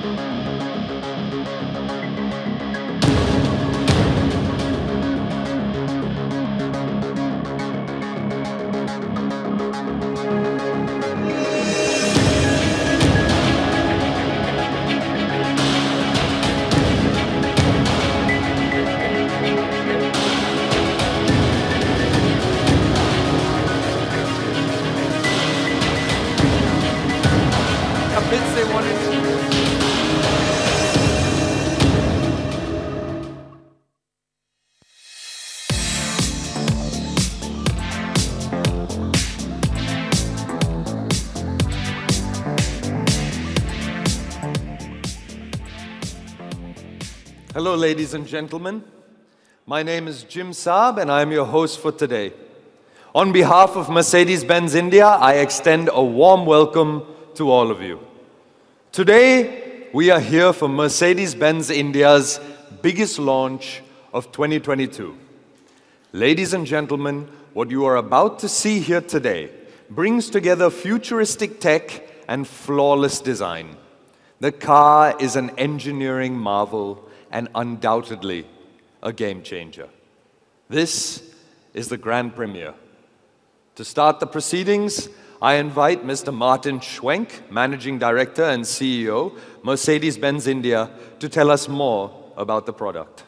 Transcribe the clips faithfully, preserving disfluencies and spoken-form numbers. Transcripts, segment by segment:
Hello, ladies and gentlemen. My name is Jim Saab, and I'm your host for today. On behalf of Mercedes-Benz India, I extend a warm welcome to all of you. Today, we are here for Mercedes-Benz India's biggest launch of twenty twenty-two. Ladies and gentlemen, what you are about to see here today brings together futuristic tech and flawless design. The car is an engineering marvel and undoubtedly a game changer. This is the grand premiere. To start the proceedings, I invite Mister Martin Schwenk, Managing Director and C E O, Mercedes-Benz India, to tell us more about the product.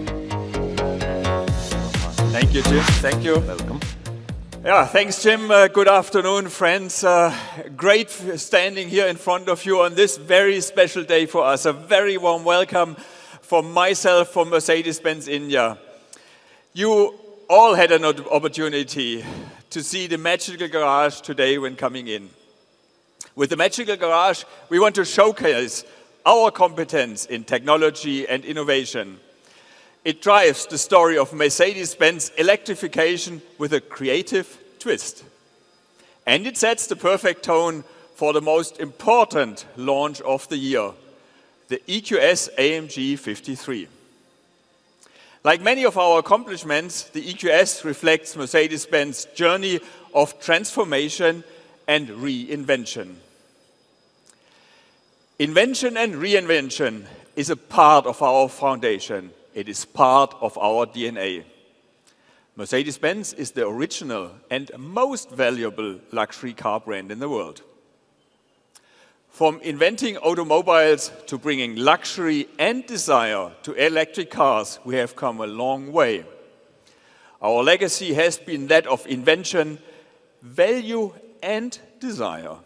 Thank you, Jim. Thank you. Welcome. Yeah, thanks, Jim. Uh, good afternoon, friends. Uh, great standing here in front of you on this very special day for us. A very warm welcome from myself, from Mercedes-Benz India. You all had an opportunity to see the Magical Garage today when coming in. With the Magical Garage, we want to showcase our competence in technology and innovation. It drives the story of Mercedes-Benz electrification with a creative twist. And it sets the perfect tone for the most important launch of the year, the E Q S A M G fifty-three. Like many of our accomplishments, the E Q S reflects Mercedes-Benz's journey of transformation and reinvention. Invention and reinvention is a part of our foundation. It is part of our D N A. Mercedes-Benz is the original and most valuable luxury car brand in the world. From inventing automobiles to bringing luxury and desire to electric cars, we have come a long way. Our legacy has been that of invention, value, and desire.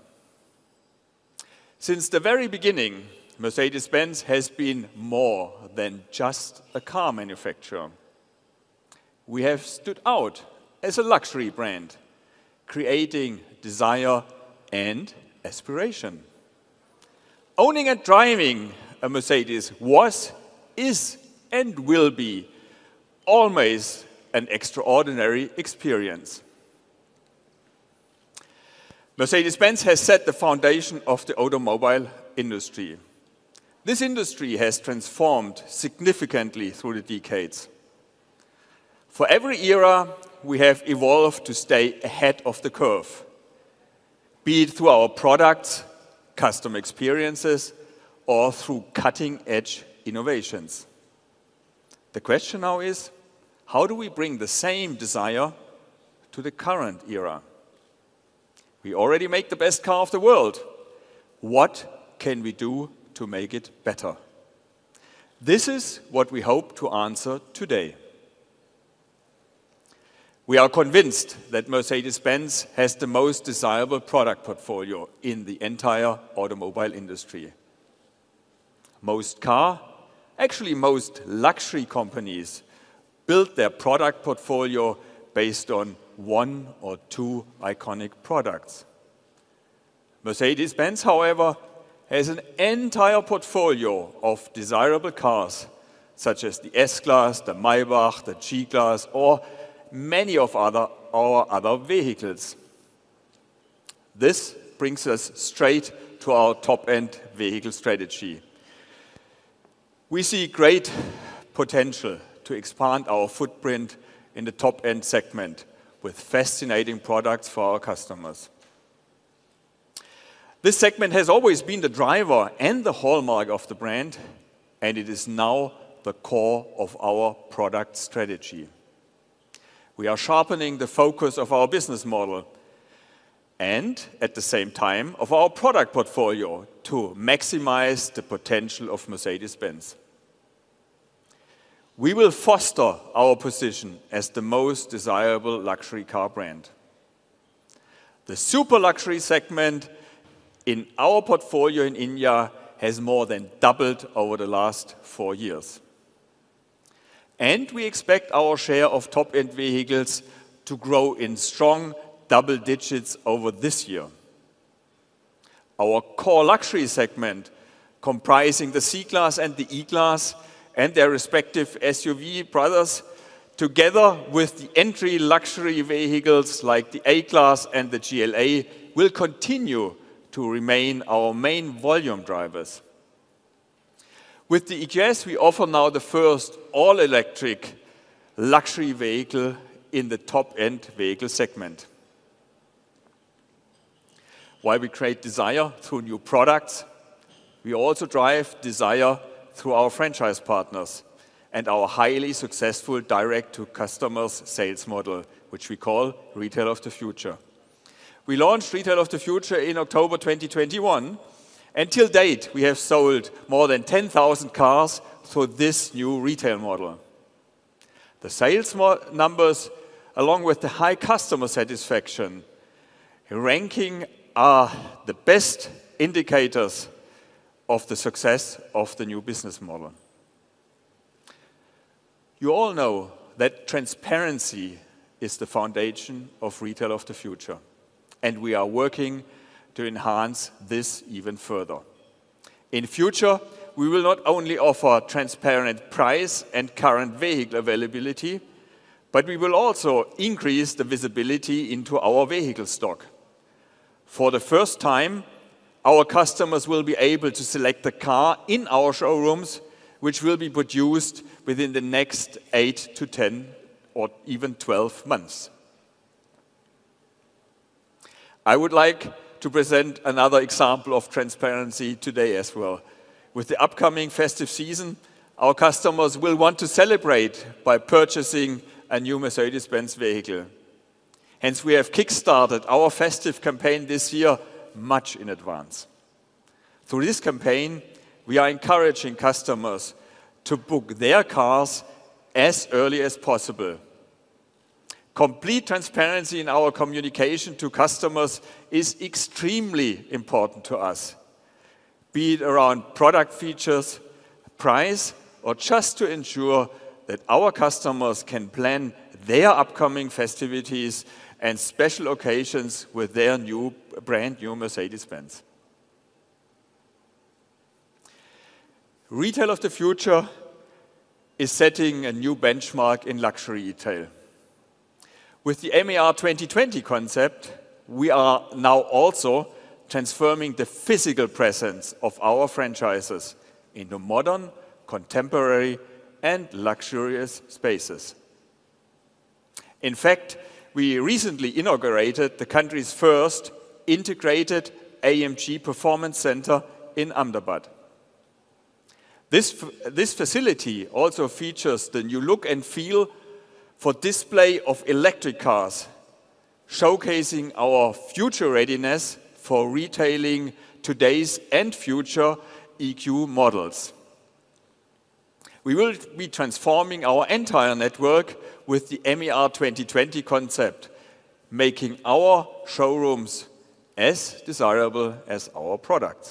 Since the very beginning, Mercedes-Benz has been more than just a car manufacturer. We have stood out as a luxury brand, creating desire and aspiration. Owning and driving a Mercedes was, is, and will be always an extraordinary experience. Mercedes-Benz has set the foundation of the automobile industry. This industry has transformed significantly through the decades. For every era, we have evolved to stay ahead of the curve, be it through our products, custom experiences, or through cutting-edge innovations. The question now is, how do we bring the same desire to the current era? We already make the best car of the world. What can we do to make it better? This is what we hope to answer today. We are convinced that Mercedes-Benz has the most desirable product portfolio in the entire automobile industry. Most car, actually most luxury companies, build their product portfolio based on one or two iconic products. Mercedes-Benz, however, has an entire portfolio of desirable cars, such as the S-Class, the Maybach, the G-Class, or many of other, our other vehicles. This brings us straight to our top-end vehicle strategy. We see great potential to expand our footprint in the top-end segment with fascinating products for our customers. This segment has always been the driver and the hallmark of the brand, and it is now the core of our product strategy. We are sharpening the focus of our business model and, at the same time, of our product portfolio to maximize the potential of Mercedes-Benz. We will foster our position as the most desirable luxury car brand. The super luxury segment in our portfolio in India has more than doubled over the last four years. And we expect our share of top-end vehicles to grow in strong double digits over this year. Our core luxury segment, comprising the C-Class and the E-Class and their respective S U V brothers, together with the entry luxury vehicles like the A-Class and the G L A, will continue to remain our main volume drivers. With the E Q S, we offer now the first all-electric luxury vehicle in the top-end vehicle segment. While we create desire through new products, we also drive desire through our franchise partners and our highly successful direct-to-customers sales model, which we call Retail of the Future. We launched Retail of the Future in October twenty twenty-one. Until date, we have sold more than ten thousand cars through this new retail model. The sales numbers, along with the high customer satisfaction ranking, are the best indicators of the success of the new business model. You all know that transparency is the foundation of Retail of the Future, and we are working to enhance this even further. In future, we will not only offer transparent price and current vehicle availability, but we will also increase the visibility into our vehicle stock. For the first time, our customers will be able to select the car in our showrooms, which will be produced within the next eight to ten or even twelve months. I would like to present another example of transparency today as well. With the upcoming festive season, our customers will want to celebrate by purchasing a new Mercedes-Benz vehicle. Hence, we have kickstarted our festive campaign this year much in advance. Through this campaign, we are encouraging customers to book their cars as early as possible. Complete transparency in our communication to customers is extremely important to us, be it around product features, price, or just to ensure that our customers can plan their upcoming festivities and special occasions with their new, brand new Mercedes-Benz. Retail of the Future is setting a new benchmark in luxury retail. With the M A R twenty twenty concept, we are now also transforming the physical presence of our franchises into modern, contemporary, and luxurious spaces. In fact, we recently inaugurated the country's first integrated A M G Performance Center in Ahmedabad. This, this facility also features the new look and feel for display of electric cars, showcasing our future readiness for retailing today's and future E Q models. We will be transforming our entire network with the M A R twenty twenty concept, making our showrooms as desirable as our products.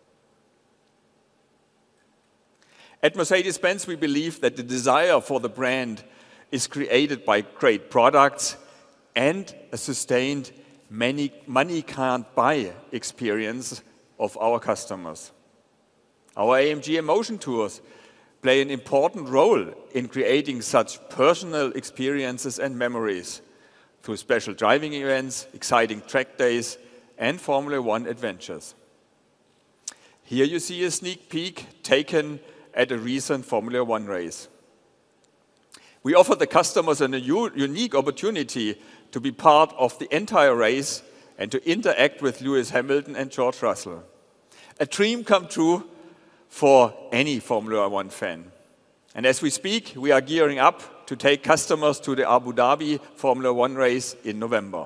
At Mercedes-Benz, we believe that the desire for the brand is created by great products and a sustained many, money can't buy experience of our customers. Our A M G Emotion Tours play an important role in creating such personal experiences and memories through special driving events, exciting track days, and Formula One adventures. Here you see a sneak peek taken at a recent Formula One race. We offer the customers a unique opportunity to be part of the entire race and to interact with Lewis Hamilton and George Russell. A dream come true for any Formula One fan. And as we speak, we are gearing up to take customers to the Abu Dhabi Formula One race in November.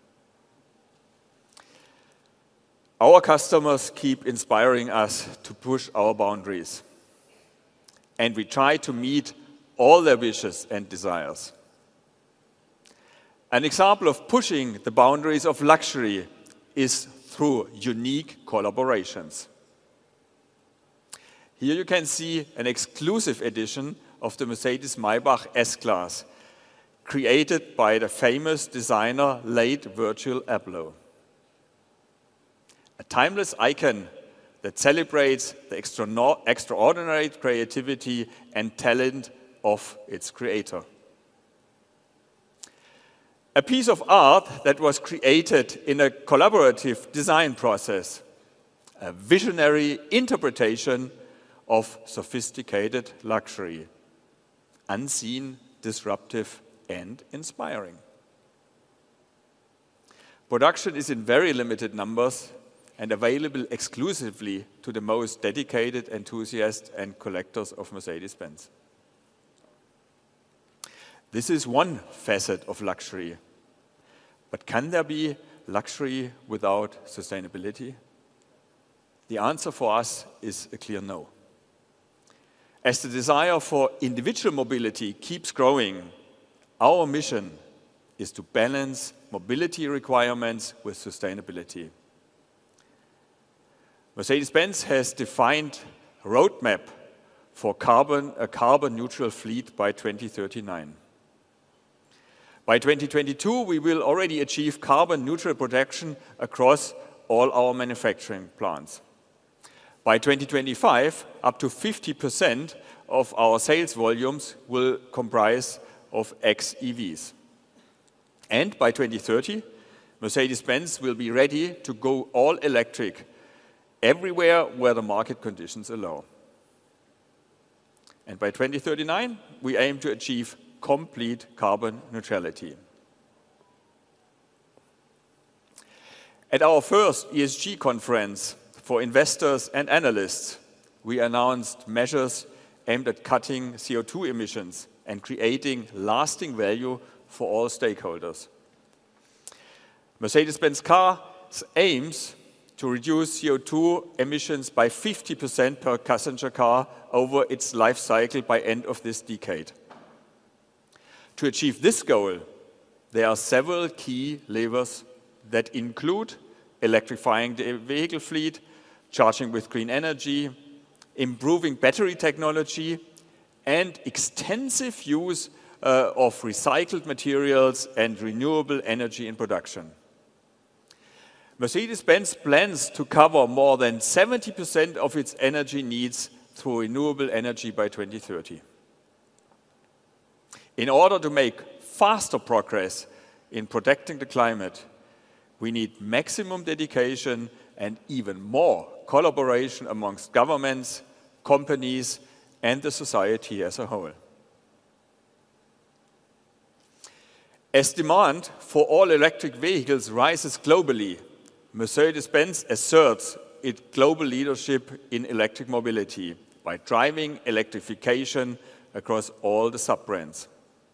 Our customers keep inspiring us to push our boundaries. And we try to meet all their wishes and desires. An example of pushing the boundaries of luxury is through unique collaborations. Here you can see an exclusive edition of the Mercedes-Maybach S-Class, created by the famous designer late Virgil Abloh. A timeless icon that celebrates the extraordinary creativity and talent of its creator. A piece of art that was created in a collaborative design process, a visionary interpretation of sophisticated luxury, unseen, disruptive, and inspiring. Production is in very limited numbers and available exclusively to the most dedicated enthusiasts and collectors of Mercedes-Benz. This is one facet of luxury. But can there be luxury without sustainability? The answer for us is a clear no. As the desire for individual mobility keeps growing, our mission is to balance mobility requirements with sustainability. Mercedes-Benz has defined a roadmap for carbon, a carbon-neutral fleet by twenty thirty-nine. By twenty twenty-two, we will already achieve carbon-neutral production across all our manufacturing plants. By twenty twenty-five, up to fifty percent of our sales volumes will comprise of X E Vs. And by twenty thirty, Mercedes-Benz will be ready to go all electric everywhere where the market conditions allow. And by twenty thirty-nine, we aim to achieve complete carbon neutrality. At our first E S G conference for investors and analysts, we announced measures aimed at cutting C O two emissions and creating lasting value for all stakeholders. Mercedes-Benz Cars aims to reduce C O two emissions by fifty percent per passenger car over its life cycle by end of this decade. To achieve this goal, there are several key levers that include electrifying the vehicle fleet, charging with green energy, improving battery technology, and extensive use uh, of recycled materials and renewable energy in production. Mercedes-Benz plans to cover more than seventy percent of its energy needs through renewable energy by twenty thirty. In order to make faster progress in protecting the climate, we need maximum dedication and even more collaboration amongst governments, companies, and the society as a whole. As demand for all electric vehicles rises globally, Mercedes-Benz asserts its global leadership in electric mobility by driving electrification across all the sub-brands.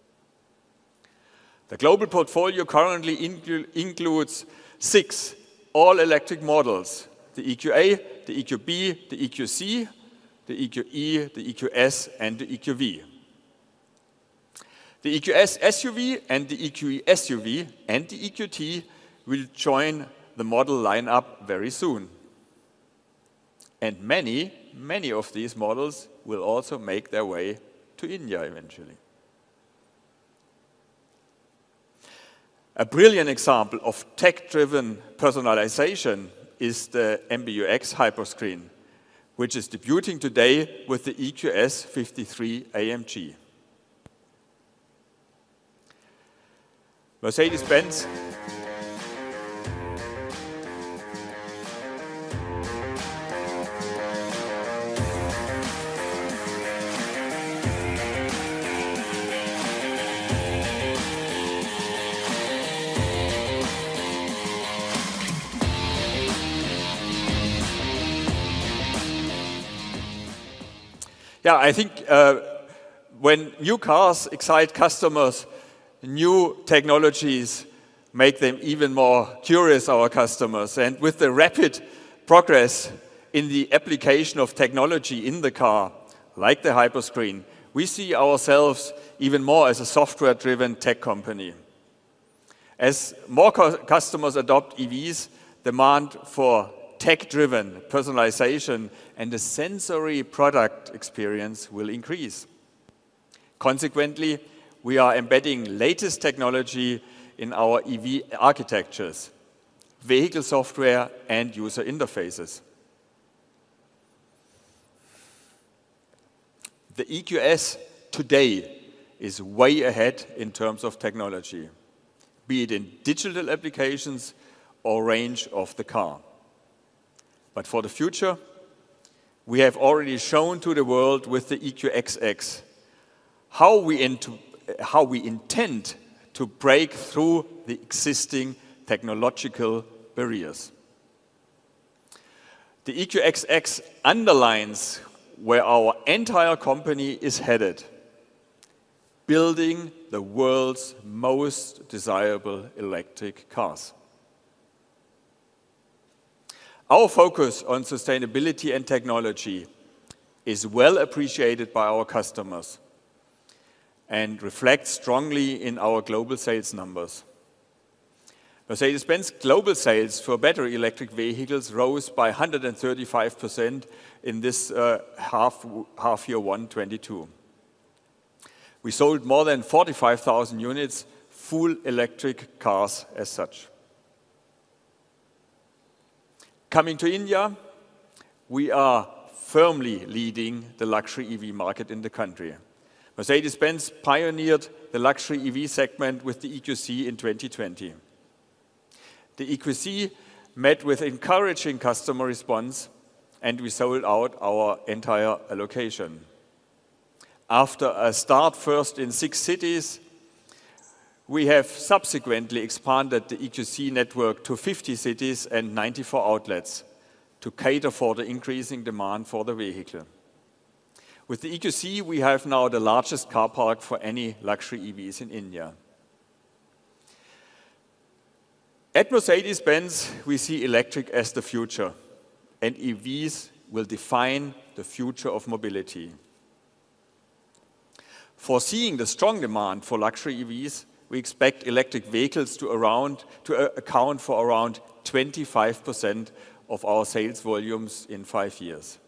The global portfolio currently inclu includes six all-electric models: the E Q A, the E Q B, the E Q C, the E Q E, the E Q S, and the E Q V. The E Q S S U V and the E Q E S U V and the E Q T will join the model lineup very soon. And many, many of these models will also make their way to India eventually. A brilliant example of tech-driven personalization is the M B U X Hyperscreen, which is debuting today with the E Q S fifty-three A M G. Mercedes-Benz Yeah, I think uh, when new cars excite customers, new technologies make them even more curious, our customers. And with the rapid progress in the application of technology in the car, like the hyperscreen, we see ourselves even more as a software-driven tech company. As more customers adopt E Vs, demand for tech-driven personalization and a sensory product experience will increase. Consequently, we are embedding latest technology in our E V architectures, vehicle software and user interfaces. The E Q S today is way ahead in terms of technology, be it in digital applications or range of the car. But for the future, we have already shown to the world with the E Q X X how we, into, how we intend to break through the existing technological barriers. The E Q X X underlines where our entire company is headed, building the world's most desirable electric cars. Our focus on sustainability and technology is well appreciated by our customers and reflects strongly in our global sales numbers. Mercedes-Benz global sales for battery electric vehicles rose by one hundred thirty-five percent in this uh, half, half year one twenty-two. We sold more than forty-five thousand units, full electric cars as such. Coming to India, we are firmly leading the luxury E V market in the country. Mercedes-Benz pioneered the luxury E V segment with the E Q C in twenty twenty. The E Q C met with encouraging customer response, and we sold out our entire allocation. After a start first in six cities, we have subsequently expanded the E Q C network to fifty cities and ninety-four outlets to cater for the increasing demand for the vehicle. With the E Q C, we have now the largest car park for any luxury E Vs in India. At Mercedes-Benz, we see electric as the future, and E Vs will define the future of mobility. Foreseeing the strong demand for luxury E Vs, we expect electric vehicles to, around, to account for around twenty-five percent of our sales volumes in five years.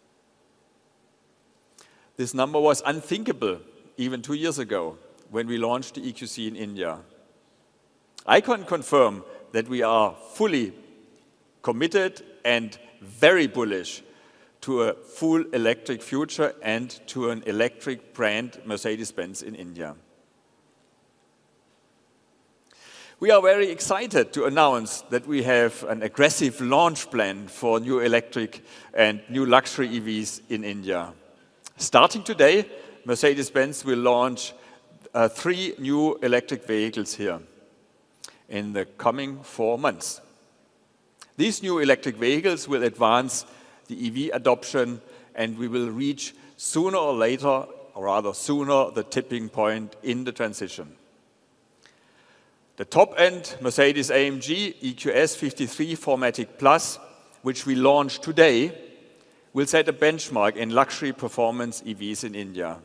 This number was unthinkable even two years ago when we launched the E Q C in India. I can confirm that we are fully committed and very bullish to a full electric future and to an electric brand Mercedes-Benz in India. We are very excited to announce that we have an aggressive launch plan for new electric and new luxury E Vs in India. Starting today, Mercedes-Benz will launch uh, three new electric vehicles here in the coming four months. These new electric vehicles will advance the E V adoption, and we will reach sooner or later, or rather sooner, the tipping point in the transition. The top-end Mercedes-A M G E Q S fifty-three four matic Plus, which we launch today, will set a benchmark in luxury performance E Vs in India.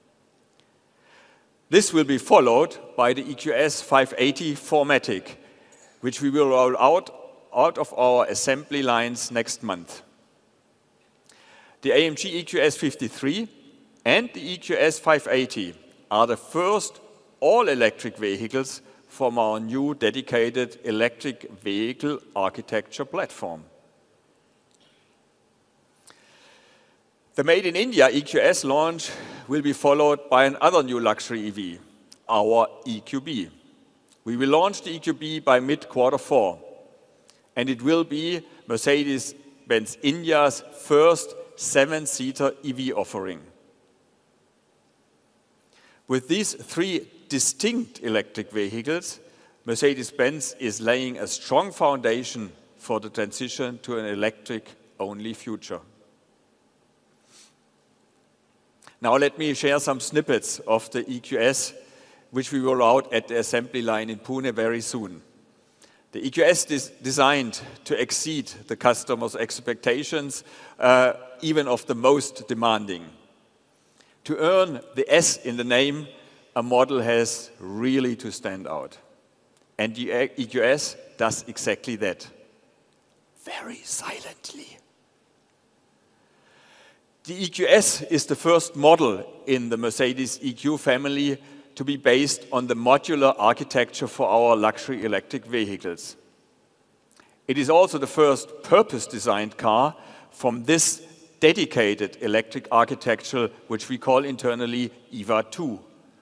This will be followed by the E Q S five eighty four matic, which we will roll out, out of our assembly lines next month. The A M G E Q S fifty-three and the E Q S five eighty are the first all-electric vehicles from our new dedicated electric vehicle architecture platform. The Made in India E Q S launch will be followed by another new luxury E V, our E Q B. We will launch the E Q B by mid-quarter four, and it will be Mercedes-Benz India's first seven-seater E V offering. With these three distinct electric vehicles, Mercedes-Benz is laying a strong foundation for the transition to an electric-only future. Now let me share some snippets of the E Q S, which we will roll out at the assembly line in Pune very soon. The E Q S is designed to exceed the customer's expectations, uh, even of the most demanding. To earn the S in the name, a model has really to stand out. And the E Q S does exactly that, very silently. The E Q S is the first model in the Mercedes E Q family to be based on the modular architecture for our luxury electric vehicles. It is also the first purpose-designed car from this dedicated electric architecture, which we call internally E V A two.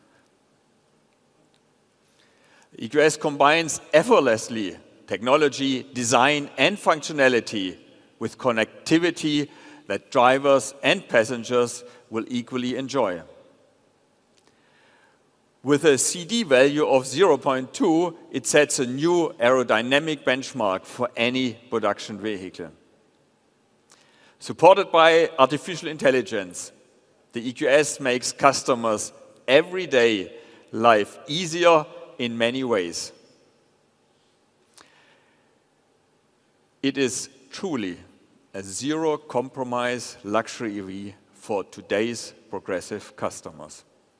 E Q S combines effortlessly technology, design, and functionality with connectivity that drivers and passengers will equally enjoy. With a C D value of zero point two, it sets a new aerodynamic benchmark for any production vehicle. Supported by artificial intelligence, the E Q S makes customers' everyday life easier in many ways. It is truly a zero-compromise luxury E V for today's progressive customers.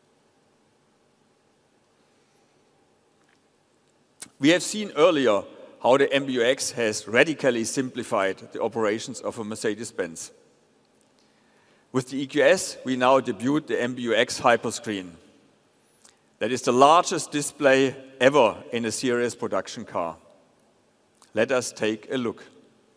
We have seen earlier how the M B U X has radically simplified the operations of a Mercedes-Benz. With the E Q S, we now debut the M B U X Hyperscreen. That is the largest display ever in a series production car. Let us take a look.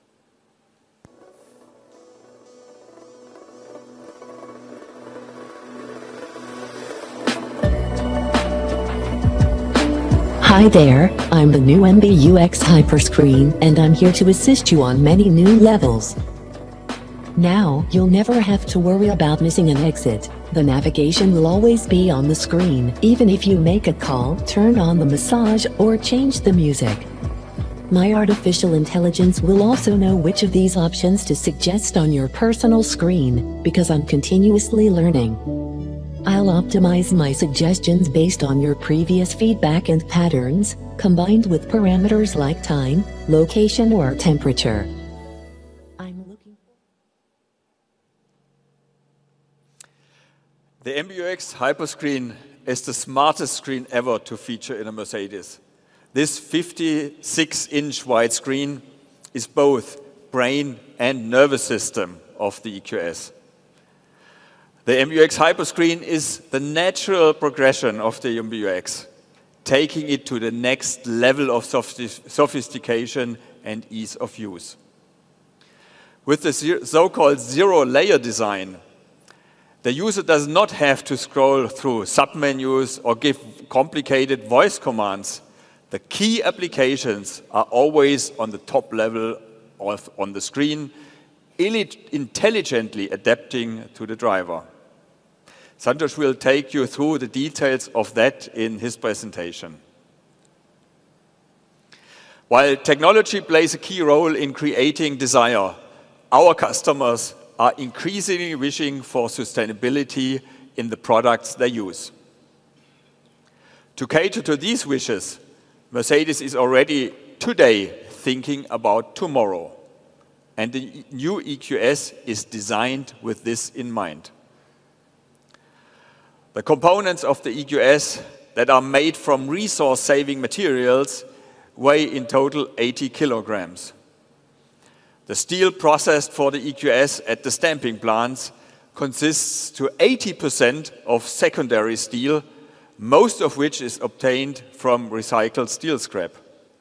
Hi there, I'm the new M B U X Hyperscreen, and I'm here to assist you on many new levels. Now, you'll never have to worry about missing an exit. The navigation will always be on the screen, even if you make a call, turn on the massage, or change the music. My artificial intelligence will also know which of these options to suggest on your personal screen, because I'm continuously learning. I'll optimize my suggestions based on your previous feedback and patterns, combined with parameters like time, location, or temperature. I'm looking. The M B U X Hyperscreen is the smartest screen ever to feature in a Mercedes. This fifty-six inch widescreen is both brain and nervous system of the E Q S. The M B U X Hyperscreen is the natural progression of the M B U X, taking it to the next level of sophistication and ease of use. With the so-called zero-layer design, the user does not have to scroll through submenus or give complicated voice commands. The key applications are always on the top level of, on the screen, intelligently adapting to the driver. Santosh will take you through the details of that in his presentation. While technology plays a key role in creating desire, our customers are increasingly wishing for sustainability in the products they use. To cater to these wishes, Mercedes is already today thinking about tomorrow, and the new E Q S is designed with this in mind. The components of the E Q S that are made from resource-saving materials weigh in total eighty kilograms. The steel processed for the E Q S at the stamping plants consists to eighty percent of secondary steel, most of which is obtained from recycled steel scrap.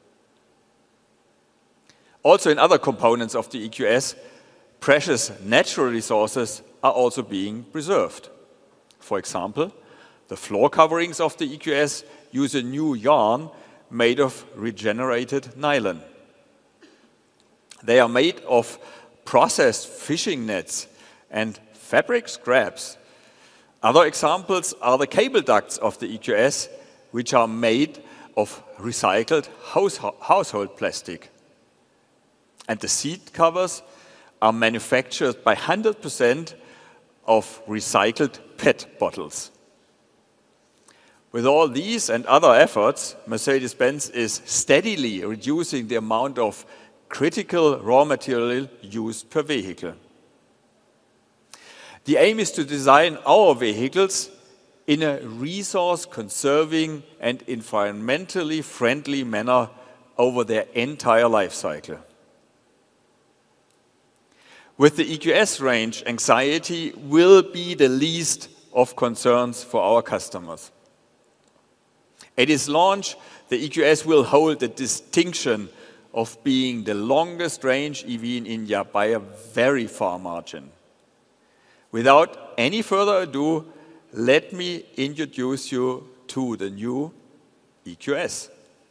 Also in other components of the E Q S, precious natural resources are also being preserved. For example, the floor coverings of the E Q S use a new yarn made of regenerated nylon. They are made of processed fishing nets and fabric scraps. Other examples are the cable ducts of the E Q S, which are made of recycled house household plastic. And the seat covers are manufactured by one hundred percent of recycled P E T bottles. With all these and other efforts, Mercedes-Benz is steadily reducing the amount of critical raw material used per vehicle. The aim is to design our vehicles in a resource-conserving and environmentally friendly manner over their entire life cycle. With the E Q S range, anxiety will be the least of concerns for our customers. At its launch, the E Q S will hold the distinction of being the longest range E V in India by a very far margin. Without any further ado, let me introduce you to the new E Q S.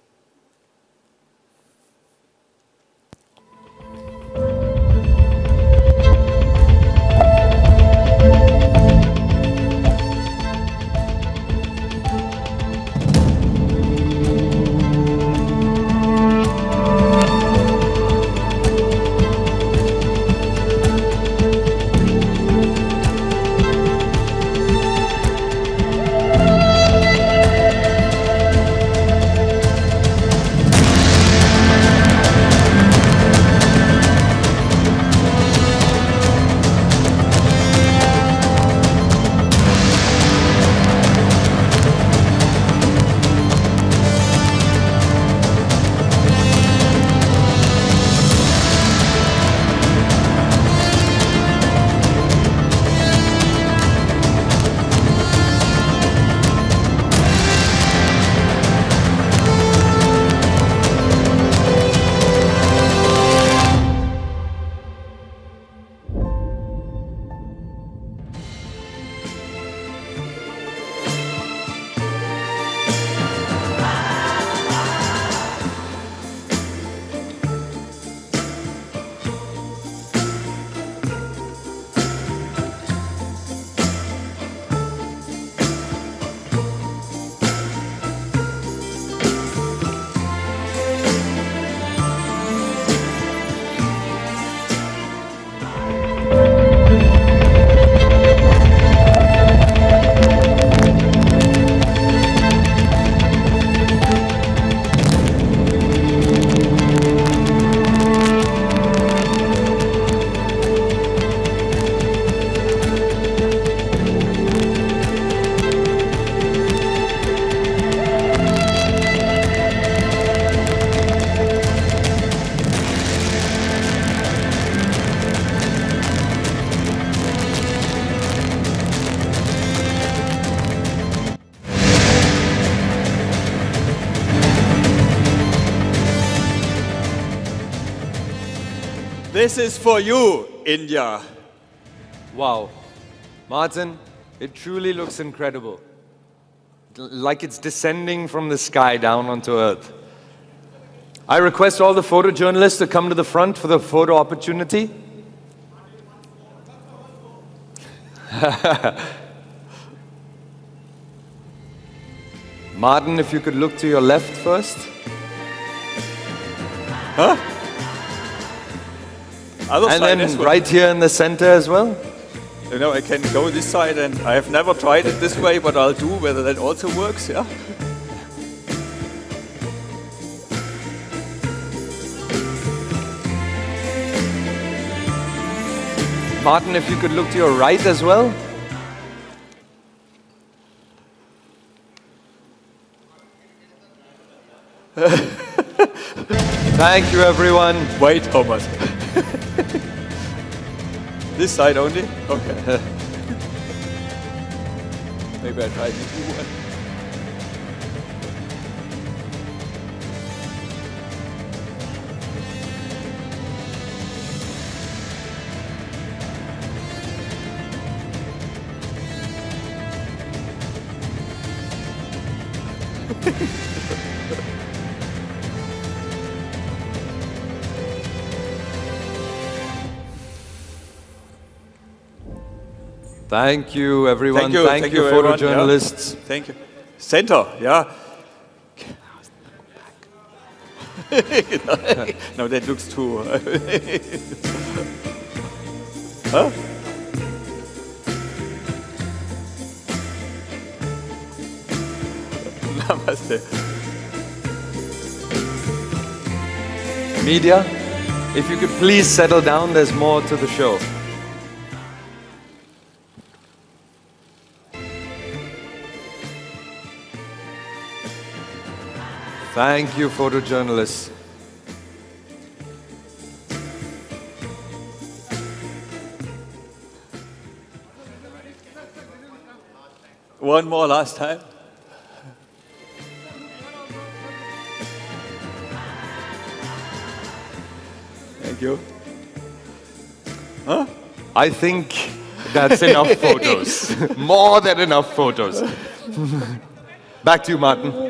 This is for you, India. Wow. Martin, it truly looks incredible. Like it's descending from the sky down onto Earth. I request all the photojournalists to come to the front for the photo opportunity. Martin, if you could look to your left first. Huh? Other And side then as well. right here in the center as well. You know, I can go this side, and I have never tried it this way, but I'll do whether that also works, yeah? Martin, if you could look to your right as well. Thank you, everyone. Wait, Thomas. This side only? Okay. Maybe I try to do one. Thank you, everyone. Thank you, thank thank you, you, everyone. photojournalists. Yeah. Thank you. Center, yeah. No, that looks too. Huh? Namaste. Media, if you could please settle down, there's more to the show. Thank you, photojournalists. One more last time. Thank you. Huh? I think that's enough photos. More than enough photos. Back to you, Martin.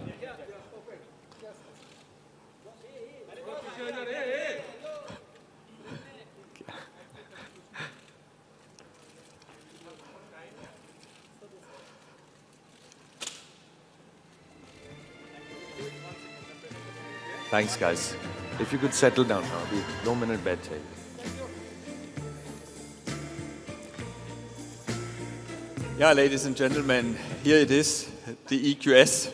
Thanks, guys. If you could settle down now, the one-minute bed tape. Yeah, ladies and gentlemen, here it is, the E Q S.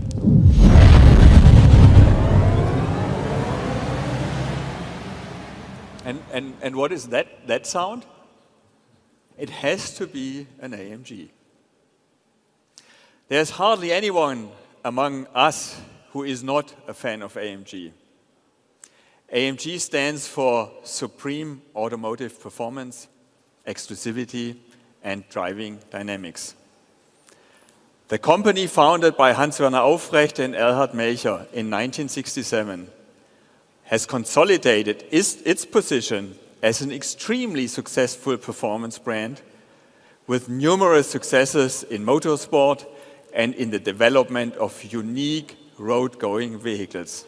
And, and, and what is that, that sound? It has to be an A M G. There's hardly anyone among us who is not a fan of A M G. A M G stands for Supreme Automotive Performance, Exclusivity, and Driving Dynamics. The company, founded by Hans-Werner Aufrecht and Erhard Melcher in nineteen sixty-seven, has consolidated its, its position as an extremely successful performance brand with numerous successes in motorsport and in the development of unique road-going vehicles.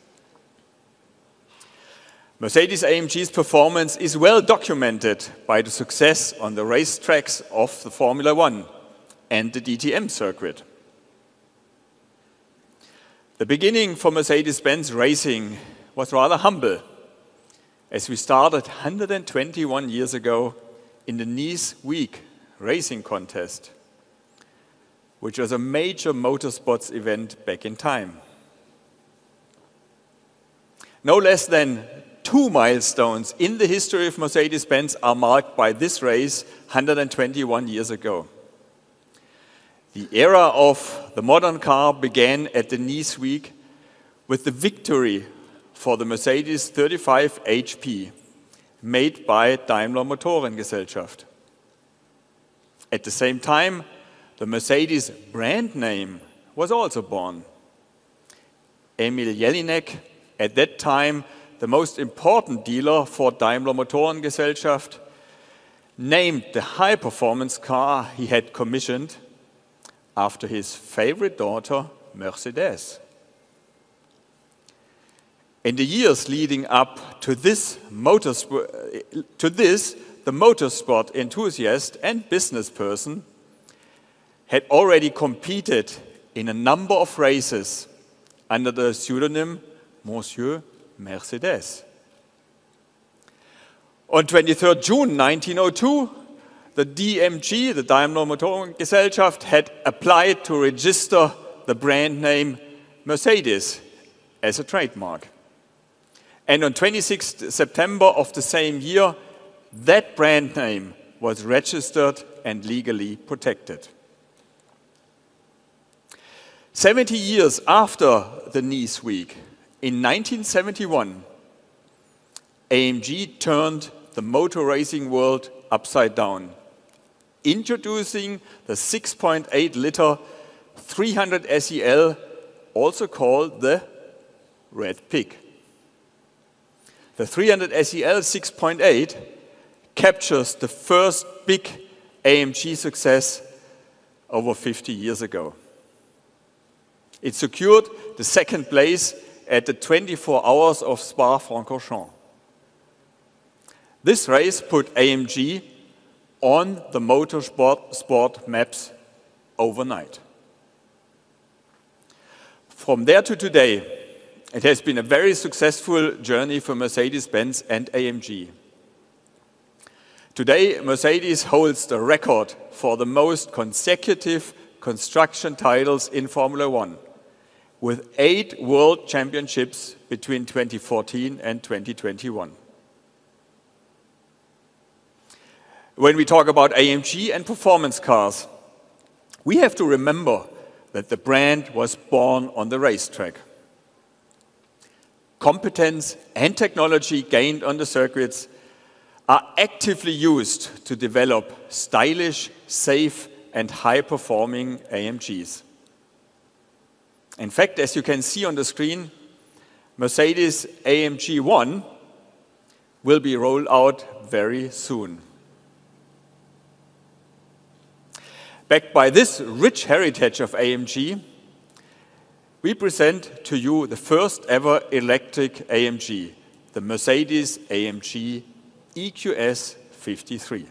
Mercedes A M G's performance is well documented by the success on the racetracks of the Formula One and the D T M circuit. The beginning for Mercedes-Benz racing was rather humble, as we started one hundred twenty-one years ago in the Nice Week racing contest, which was a major motorsports event back in time. No less than two milestones in the history of Mercedes-Benz are marked by this race one hundred twenty-one years ago. The era of the modern car began at the Nice Week with the victory for the Mercedes thirty-five H P made by Daimler Motorengesellschaft. At the same time, the Mercedes brand name was also born. Emil Jelinek, at that time the most important dealer for Daimler Motorengesellschaft, named the high-performance car he had commissioned after his favorite daughter, Mercedes. In the years leading up to this, motorsport, to this, the motorsport enthusiast and business person had already competed in a number of races under the pseudonym Monsieur Mercedes. On twenty-third June nineteen oh two, the D M G, the Daimler Motorengesellschaft, had applied to register the brand name Mercedes as a trademark. And on twenty-sixth September of the same year, that brand name was registered and legally protected. seventy years after the Nice Week, in nineteen seventy-one, A M G turned the motor racing world upside down, introducing the six point eight liter three hundred S E L, also called the Red Pig. The three hundred S E L six point eight captures the first big A M G success over fifty years ago. It secured the second place at the twenty-four hours of Spa-Francorchamps. This race put A M G on the motorsport sport maps overnight. From there to today, it has been a very successful journey for Mercedes-Benz and A M G. Today, Mercedes holds the record for the most consecutive construction titles in Formula One, with eight world championships between twenty fourteen and twenty twenty-one. When we talk about A M G and performance cars, we have to remember that the brand was born on the racetrack. Competence and technology gained on the circuits are actively used to develop stylish, safe, and high-performing A M Gs. In fact, as you can see on the screen, Mercedes A M G one will be rolled out very soon. Backed by this rich heritage of A M G, we present to you the first ever electric A M G, the Mercedes A M G E Q S fifty-three.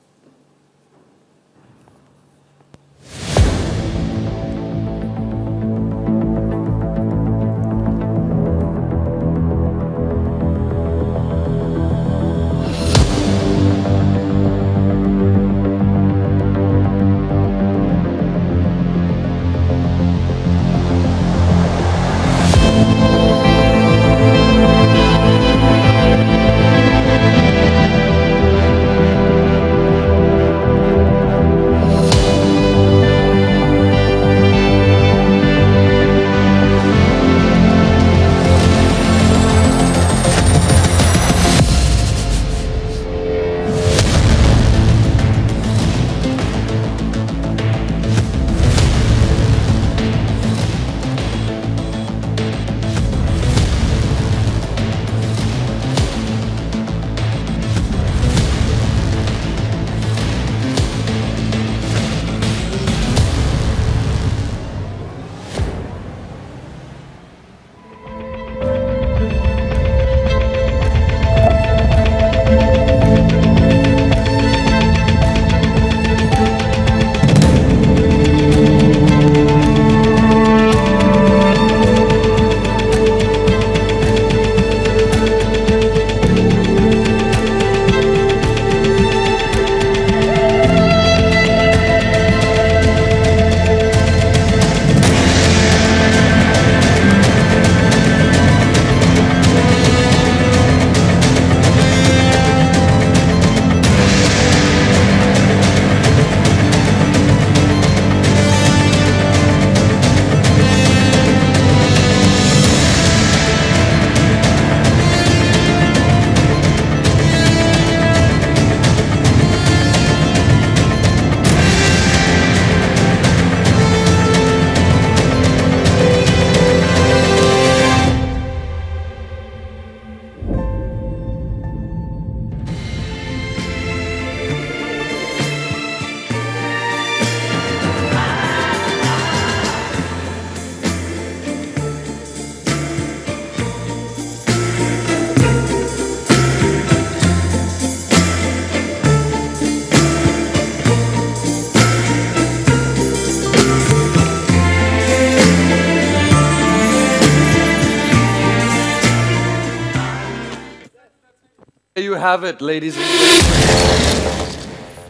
There you have it, ladies and gentlemen.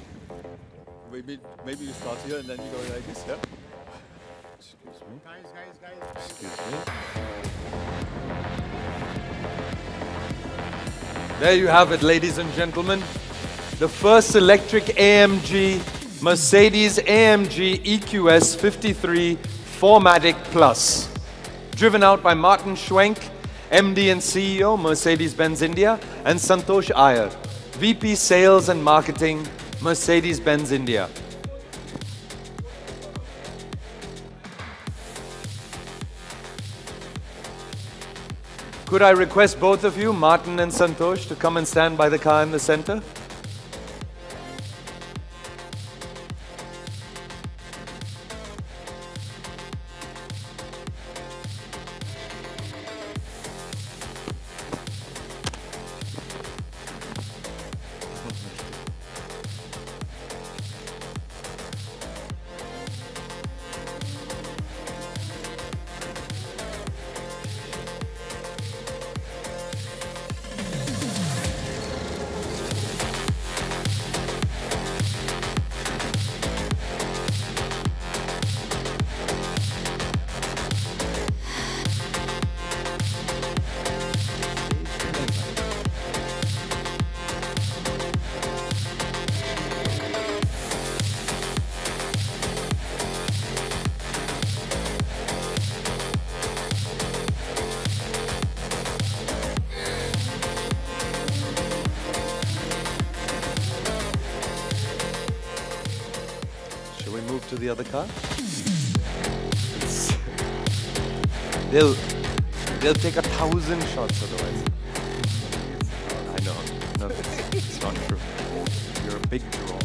Maybe, maybe we start here and then we go like this, yeah? Excuse me. Guys, guys, guys. Excuse me. There you have it, ladies and gentlemen. The first electric A M G, Mercedes A M G E Q S fifty-three four matic Plus. Driven out by Martin Schwenk, M D and C E O, Mercedes-Benz India, and Santosh Iyer, V P Sales and Marketing, Mercedes-Benz India. Could I request both of you, Martin and Santosh, to come and stand by the car in the center? Shall we move to the other car? They'll, they'll take a thousand shots otherwise. I know. No, it's, it's not true. You're a big draw.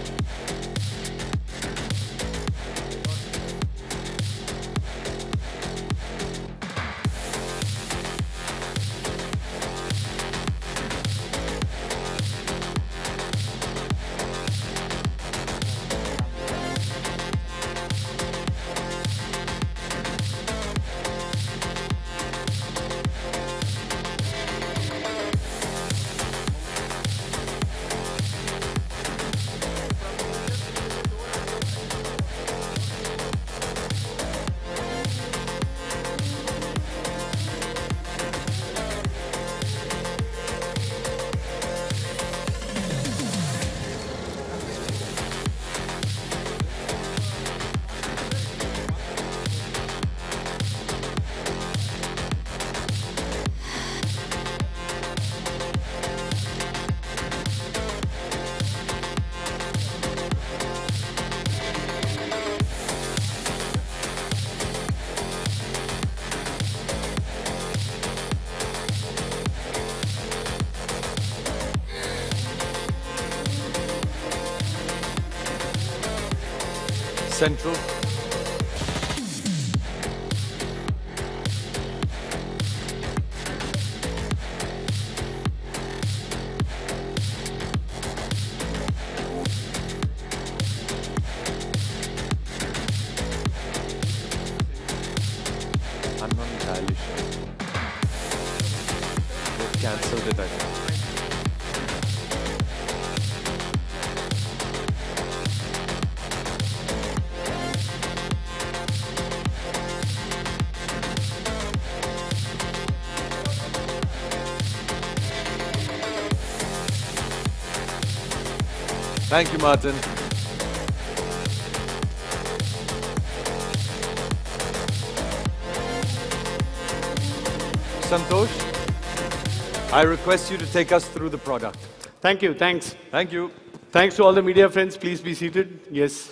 Central. I'm not entirely sure. They've cancelled it, I think. Thank you, Martin. Santosh, I request you to take us through the product. Thank you, thanks. Thank you. Thanks to all the media friends. Please be seated. Yes.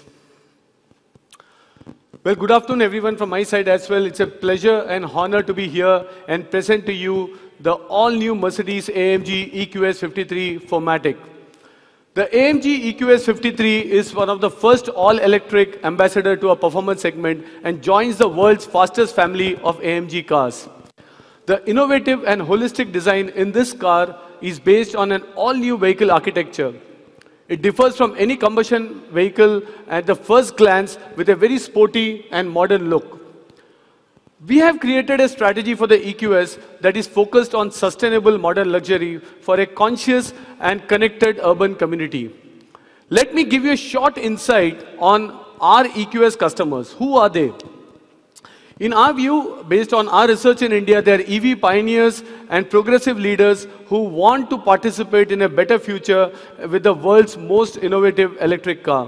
Well, good afternoon, everyone, from my side as well. It's a pleasure and honor to be here and present to you the all-new Mercedes A M G E Q S fifty-three four matic. The A M G E Q S fifty-three is one of the first all-electric ambassador to a performance segment and joins the world's fastest family of A M G cars. The innovative and holistic design in this car is based on an all-new vehicle architecture. It differs from any combustion vehicle at the first glance with a very sporty and modern look. We have created a strategy for the E Q S that is focused on sustainable modern luxury for a conscious and connected urban community. Let me give you a short insight on our E Q S customers. Who are they? In our view, based on our research in India, they are E V pioneers and progressive leaders who want to participate in a better future with the world's most innovative electric car.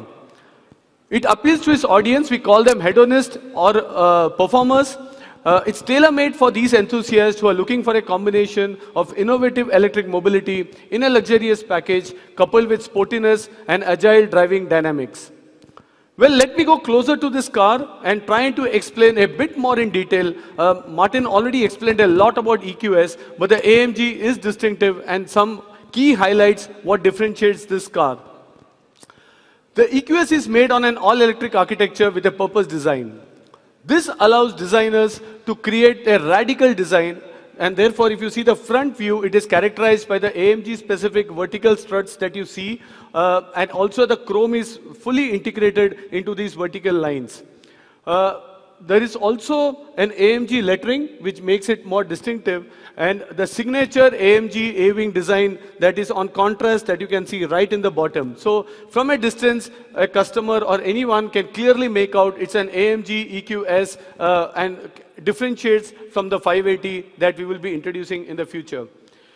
It appeals to its audience. We call them hedonists or uh, performers. Uh, it's tailor-made for these enthusiasts who are looking for a combination of innovative electric mobility in a luxurious package coupled with sportiness and agile driving dynamics. Well, let me go closer to this car and try to explain a bit more in detail. Uh, Martin already explained a lot about E Q S, but the A M G is distinctive and some key highlights what differentiates this car. The E Q S is made on an all-electric architecture with a purpose design. This allows designers to create a radical design, and therefore if you see the front view, it is characterized by the A M G specific vertical struts that you see, uh, and also the chrome is fully integrated into these vertical lines. Uh, there is also an A M G lettering which makes it more distinctive, and the signature A M G A-wing design that is on contrast that you can see right in the bottom. So from a distance, a customer or anyone can clearly make out it's an A M G E Q S uh, and differentiates from the five eighty that we will be introducing in the future.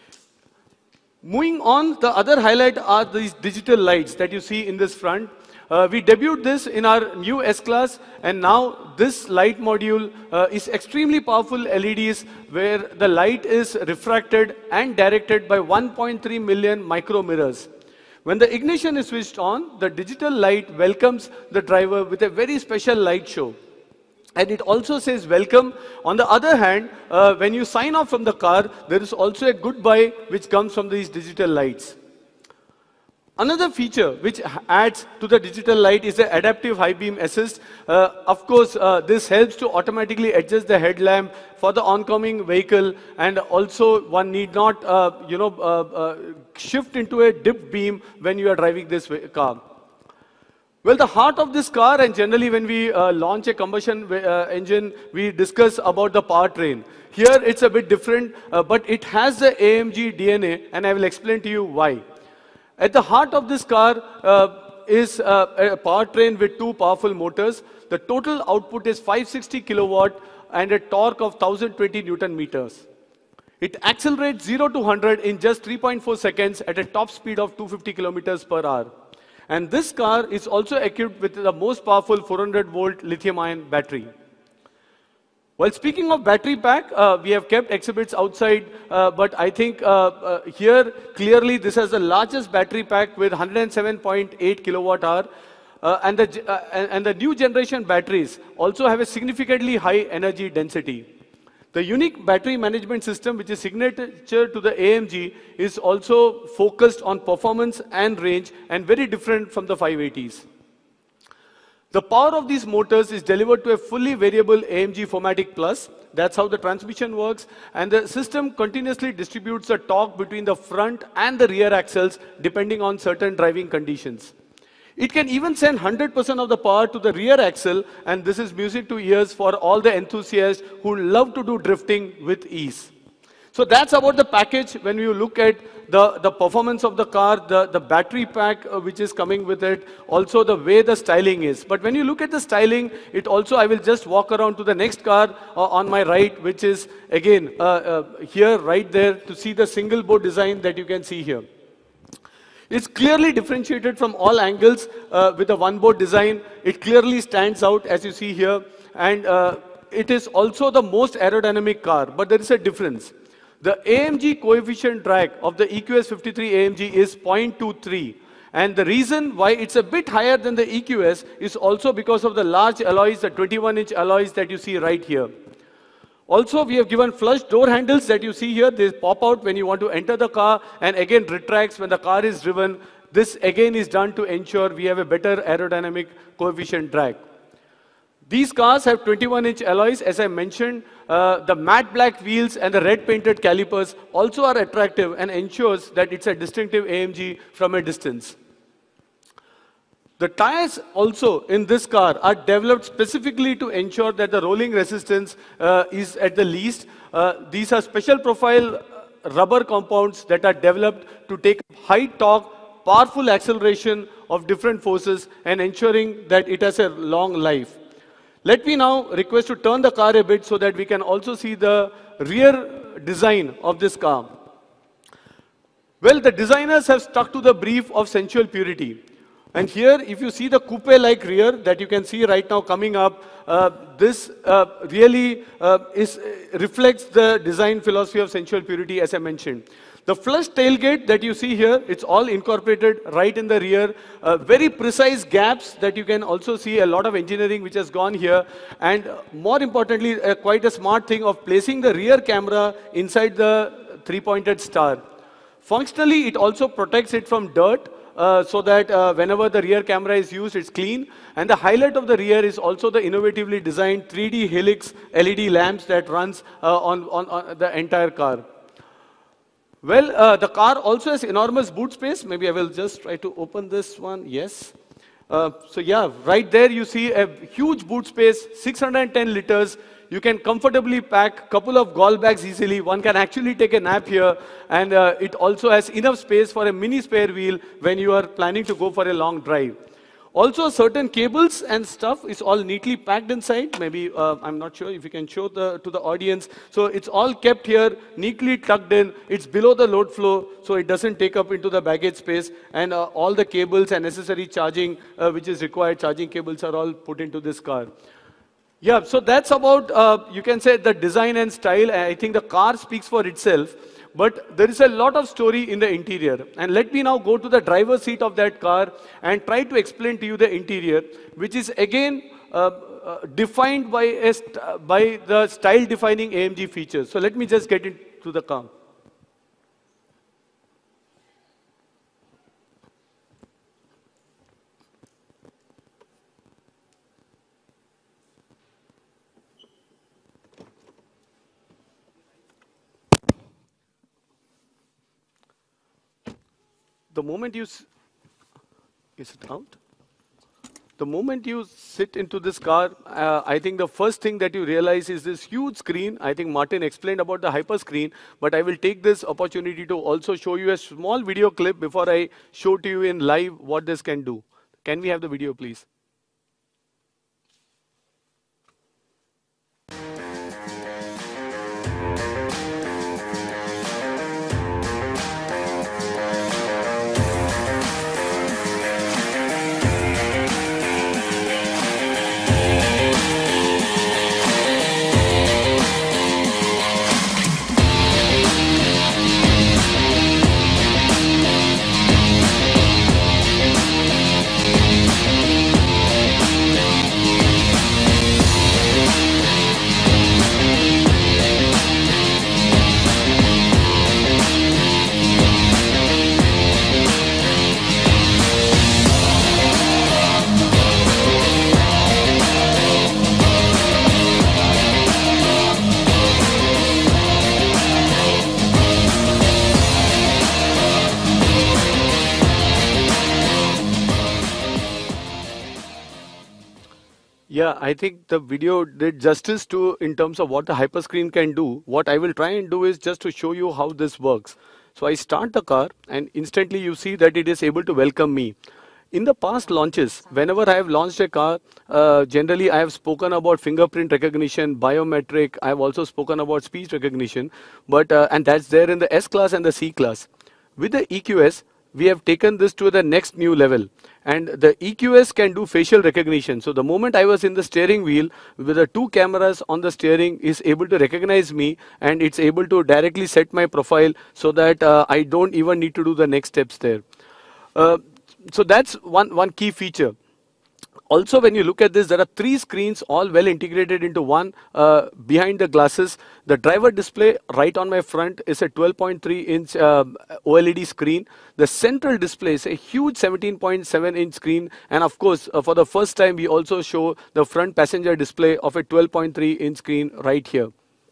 Moving on, the other highlight are these digital lights that you see in this front. Uh, we debuted this in our new S-Class, and now this light module uh, is extremely powerful L E Ds where the light is refracted and directed by one point three million micro mirrors. When the ignition is switched on, the digital light welcomes the driver with a very special light show. And it also says welcome. On the other hand, uh, when you sign off from the car, there is also a goodbye which comes from these digital lights. Another feature which adds to the digital light is the adaptive high beam assist. Uh, of course, uh, this helps to automatically adjust the headlamp for the oncoming vehicle, and also one need not uh, you know, uh, uh, shift into a dip beam when you are driving this car. Well, the heart of this car, and generally when we uh, launch a combustion uh, engine, we discuss about the powertrain. Here it's a bit different, uh, but it has the A M G D N A, and I will explain to you why. At the heart of this car uh, is uh, a powertrain with two powerful motors. The total output is five hundred sixty kilowatt and a torque of one thousand twenty newton meters. It accelerates zero to one hundred in just three point four seconds at a top speed of two hundred fifty kilometers per hour. And this car is also equipped with the most powerful four hundred volt lithium-ion battery. Well, speaking of battery pack, uh, we have kept exhibits outside, uh, but I think uh, uh, here, clearly, this has the largest battery pack with one hundred seven point eight kilowatt hour. Uh, and, the, uh, and the new generation batteries also have a significantly high energy density. The unique battery management system, which is signature to the A M G, is also focused on performance and range, and very different from the five eighties. The power of these motors is delivered to a fully variable A M G four matic Plus. That's how the transmission works. And the system continuously distributes the torque between the front and the rear axles depending on certain driving conditions. It can even send one hundred percent of the power to the rear axle, and this is music to ears for all the enthusiasts who love to do drifting with ease. So that's about the package. When you look at the, the performance of the car, the, the battery pack uh, which is coming with it, also the way the styling is. But when you look at the styling, it also, I will just walk around to the next car uh, on my right, which is again uh, uh, here, right there, to see the single board design that you can see here. It's clearly differentiated from all angles uh, with a one board design. It clearly stands out, as you see here. And uh, it is also the most aerodynamic car, but there is a difference. The A M G coefficient drag of the E Q S fifty-three A M G is zero point two three. And the reason why it's a bit higher than the E Q S is also because of the large alloys, the twenty-one inch alloys that you see right here. Also, we have given flush door handles that you see here. They pop out when you want to enter the car, and again retracts when the car is driven. This again is done to ensure we have a better aerodynamic coefficient drag. These cars have twenty-one inch alloys, as I mentioned. Uh, the matte black wheels and the red painted calipers also are attractive and ensures that it's a distinctive A M G from a distance. The tires also in this car are developed specifically to ensure that the rolling resistance uh, is at the least. Uh, these are special profile rubber compounds that are developed to take high torque, powerful acceleration of different forces, and ensuring that it has a long life. Let me now request to turn the car a bit so that we can also see the rear design of this car. Well, the designers have stuck to the brief of sensual purity. And here, if you see the coupe-like rear that you can see right now coming up, uh, this uh, really uh, is, uh, reflects the design philosophy of sensual purity, as I mentioned. The flush tailgate that you see here, it's all incorporated right in the rear. Uh, very precise gaps that you can also see, a lot of engineering which has gone here. And uh, more importantly, uh, quite a smart thing of placing the rear camera inside the three-pointed star. Functionally, it also protects it from dirt. Uh, so that uh, whenever the rear camera is used, it's clean. And the highlight of the rear is also the innovatively designed three D helix L E D lamps that runs uh, on, on, on the entire car. Well, uh, the car also has enormous boot space. Maybe I will just try to open this one. Yes. Uh, so yeah, right there you see a huge boot space, six hundred ten liters. You can comfortably pack a couple of golf bags easily. One can actually take a nap here. And uh, it also has enough space for a mini spare wheel when you are planning to go for a long drive. Also, certain cables and stuff is all neatly packed inside. Maybe, uh, I'm not sure if you can show the, to the audience. So it's all kept here, neatly tucked in. It's below the load floor, so it doesn't take up into the baggage space. And uh, all the cables and necessary charging, uh, which is required, charging cables are all put into this car. Yeah, so that's about, uh, you can say, the design and style. I think the car speaks for itself. but there is a lot of story in the interior. And let me now go to the driver's seat of that car and try to explain to you the interior, which is again uh, uh, defined by, a st by the style-defining A M G features. So let me just get into the car. The moment you, s is it out? The moment you sit into this car, uh, I think the first thing that you realize is this huge screen. I think Martin explained about the hyper screen, but I will take this opportunity to also show you a small video clip before I show to you in live what this can do. Can we have the video, please? Yeah, I think the video did justice to in terms of what the hyperscreen can do. What I will try and do is just to show you how this works. So I start the car and instantly you see that it is able to welcome me. In the past launches, whenever I have launched a car, uh, generally I have spoken about fingerprint recognition, biometric. I have also spoken about speech recognition, but uh, and that's there in the S class and the C class. With the E Q S, we have taken this to the next new level. And the E Q S can do facial recognition. So the moment I was in the steering wheel, with the two cameras on the steering, is able to recognize me, and it's able to directly set my profile so that uh, I don't even need to do the next steps there. Uh, so that's one, one key feature. Also, when you look at this, there are three screens all well integrated into one uh, behind the glasses. The driver display right on my front is a twelve point three inch uh, O L E D screen. The central display is a huge seventeen point seven inch screen. And of course, uh, for the first time, we also show the front passenger display of a twelve point three inch screen right here.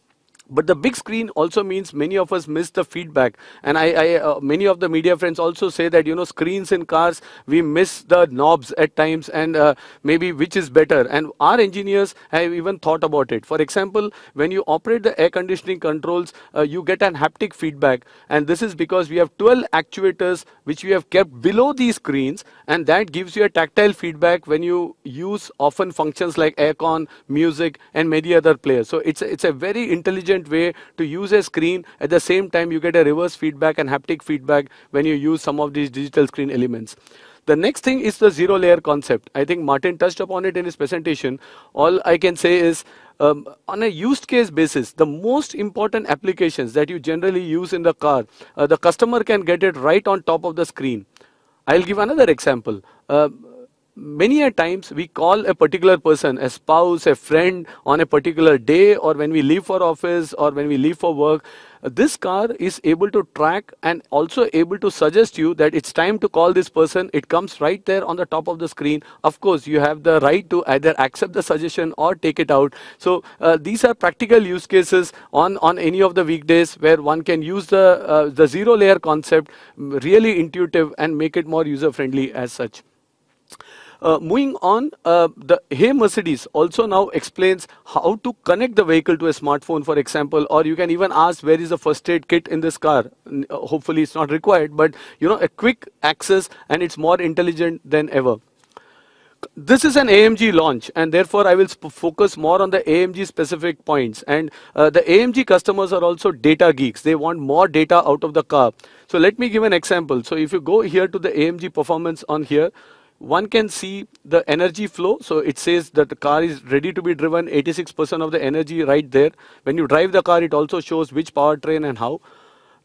But the big screen also means many of us miss the feedback. And I, I, uh, many of the media friends also say that, you know, screens in cars, we miss the knobs at times, and uh, maybe which is better. And our engineers have even thought about it. For example, when you operate the air conditioning controls, uh, you get an haptic feedback. And this is because we have twelve actuators which we have kept below these screens. And that gives you a tactile feedback when you use often functions like aircon, music, and many other players. So it's, it's a very intelligent way to use a screen. At the same time, you get a reverse feedback and haptic feedback when you use some of these digital screen elements. The next thing is the zero layer concept. I think Martin touched upon it in his presentation. All I can say is, um, on a used case basis, the most important applications that you generally use in the car, uh, the customer can get it right on top of the screen. I'll give another example. Uh, Many a times we call a particular person, a spouse, a friend, on a particular day, or when we leave for office or when we leave for work. This car is able to track and also able to suggest you that it's time to call this person. It comes right there on the top of the screen. Of course, you have the right to either accept the suggestion or take it out. So uh, these are practical use cases on, on any of the weekdays where one can use the, uh, the zero layer concept, really intuitive, and make it more user friendly as such. Uh, moving on, uh, the Hey Mercedes also now explains how to connect the vehicle to a smartphone, for example, or you can even ask where is the first aid kit in this car. Uh, hopefully it's not required, but you know, a quick access, and it's more intelligent than ever. This is an A M G launch, and therefore I will focus more on the A M G specific points. And uh, the A M G customers are also data geeks. They want more data out of the car. So let me give an example. So if you go here to the A M G performance on here, one can see the energy flow. So it says that the car is ready to be driven, eighty-six percent of the energy right there. When you drive the car, it also shows which powertrain and how.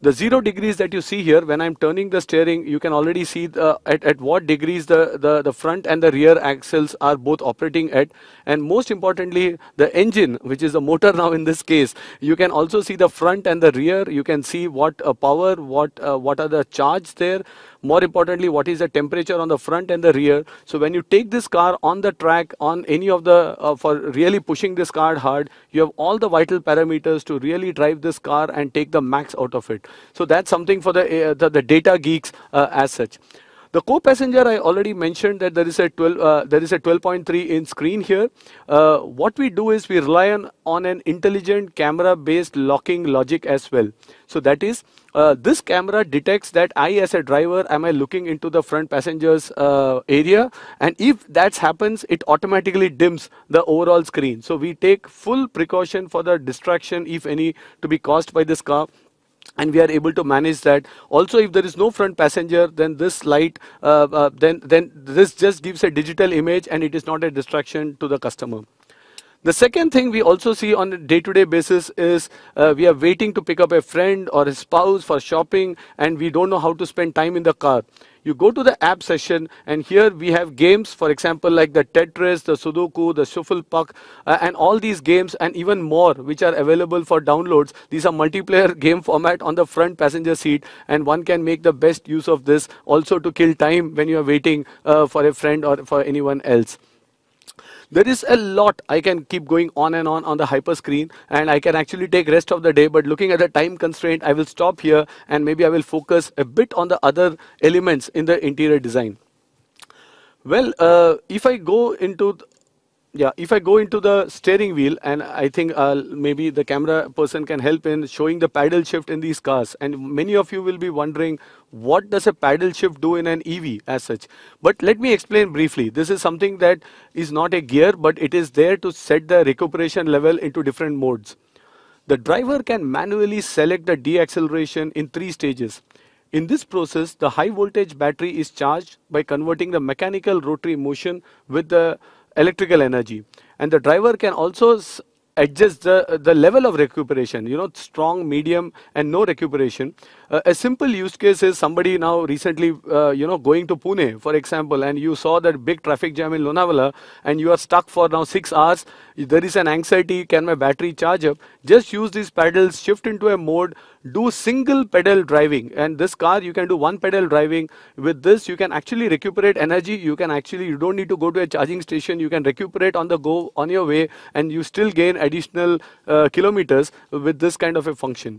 The zero degrees that you see here, when I'm turning the steering, you can already see the, at, at what degrees the, the, the front and the rear axles are both operating at. And most importantly, the engine, which is the motor now in this case, you can also see the front and the rear. You can see what uh, power, what, uh, what are the charge there. More importantly, what is the temperature on the front and the rear. So when you take this car on the track, on any of the, uh, for really pushing this car hard, you have all the vital parameters to really drive this car and take the max out of it. So that's something for the, uh, the, the data geeks uh, as such. The co-passenger, I already mentioned that there is a twelve, uh, there is a twelve point three inch screen here. Uh, what we do is we rely on, on an intelligent camera-based locking logic as well. So that is, uh, this camera detects that I as a driver, am I looking into the front passenger's uh, area? And if that happens, it automatically dims the overall screen. So we take full precaution for the distraction, if any, to be caused by this car. And we are able to manage that. Also, if there is no front passenger, then this light, uh, uh, then, then this just gives a digital image and it is not a distraction to the customer. The second thing we also see on a day-to-day basis is uh, we are waiting to pick up a friend or a spouse for shopping and we don't know how to spend time in the car. You go to the app session and here we have games, for example, like the Tetris, the Sudoku, the Shuffle Puck, uh, and all these games and even more which are available for downloads. These are multiplayer game format on the front passenger seat and one can make the best use of this also to kill time when you are waiting uh, for a friend or for anyone else. There is a lot. I can keep going on and on on the hyper screen and I can actually take rest of the day, but looking at the time constraint, I will stop here and maybe I will focus a bit on the other elements in the interior design. Well, uh, if I go into Yeah, if I go into the steering wheel, and I think uh, maybe the camera person can help in showing the paddle shift in these cars. And many of you will be wondering, what does a paddle shift do in an E V as such? But let me explain briefly. This is something that is not a gear, but it is there to set the recuperation level into different modes. The driver can manually select the deacceleration in three stages. In this process, the high voltage battery is charged by converting the mechanical rotary motion with the electrical energy, and the driver can also adjust the the level of recuperation, you know, strong, medium, and no recuperation. Uh, a simple use case is somebody now recently, uh, you know, going to Pune, for example, and you saw that big traffic jam in Lonavala, and you are stuck for now six hours. There is an anxiety: can my battery charge up? Just use these pedals, shift into a mode, do single pedal driving, and this car you can do one pedal driving. With this, you can actually recuperate energy. You can actually, you don't need to go to a charging station. You can recuperate on the go, on your way, and you still gain additional uh, kilometers with this kind of a function.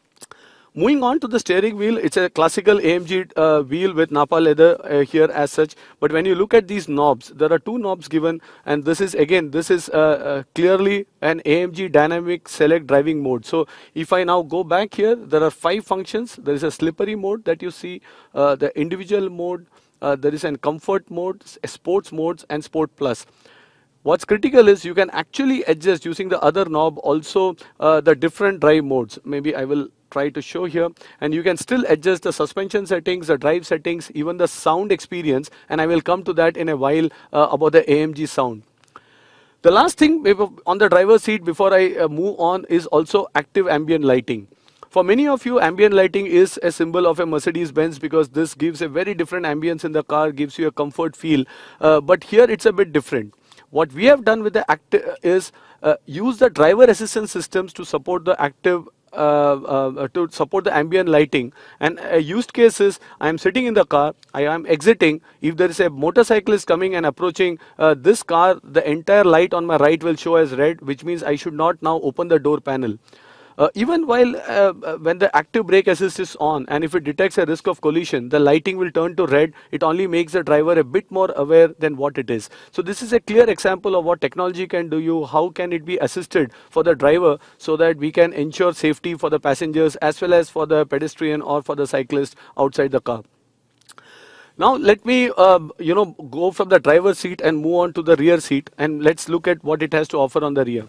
Moving on to the steering wheel, it's a classical A M G uh, wheel with Napa leather uh, here as such. But when you look at these knobs, there are two knobs given, and this is again, this is uh, uh, clearly an A M G dynamic select driving mode. So if I now go back here, there are five functions. There is a slippery mode that you see, uh, the individual mode, uh, there is a comfort mode, a sports modes, and sport plus. What's critical is you can actually adjust using the other knob also uh, the different drive modes. Maybe I will try to show here, and you can still adjust the suspension settings, the drive settings, even the sound experience, and I will come to that in a while uh, about the A M G sound. The last thing on the driver's seat before I uh, move on is also active ambient lighting. For many of you, ambient lighting is a symbol of a Mercedes-Benz because this gives a very different ambience in the car, gives you a comfort feel, uh, but here it's a bit different. What we have done with the active is uh, use the driver assistance systems to support the active Uh, uh, to support the ambient lighting. And a used case is I am sitting in the car, I am exiting. If there is a motorcyclist coming and approaching uh, this car, the entire light on my right will show as red, which means I should not now open the door panel. Uh, even while uh, when the active brake assist is on, and if it detects a risk of collision, the lighting will turn to red. It only makes the driver a bit more aware than what it is. So this is a clear example of what technology can do you, how can it be assisted for the driver so that we can ensure safety for the passengers as well as for the pedestrian or for the cyclist outside the car. Now let me uh, you know, go from the driver's seat and move on to the rear seat, and let's look at what it has to offer on the rear.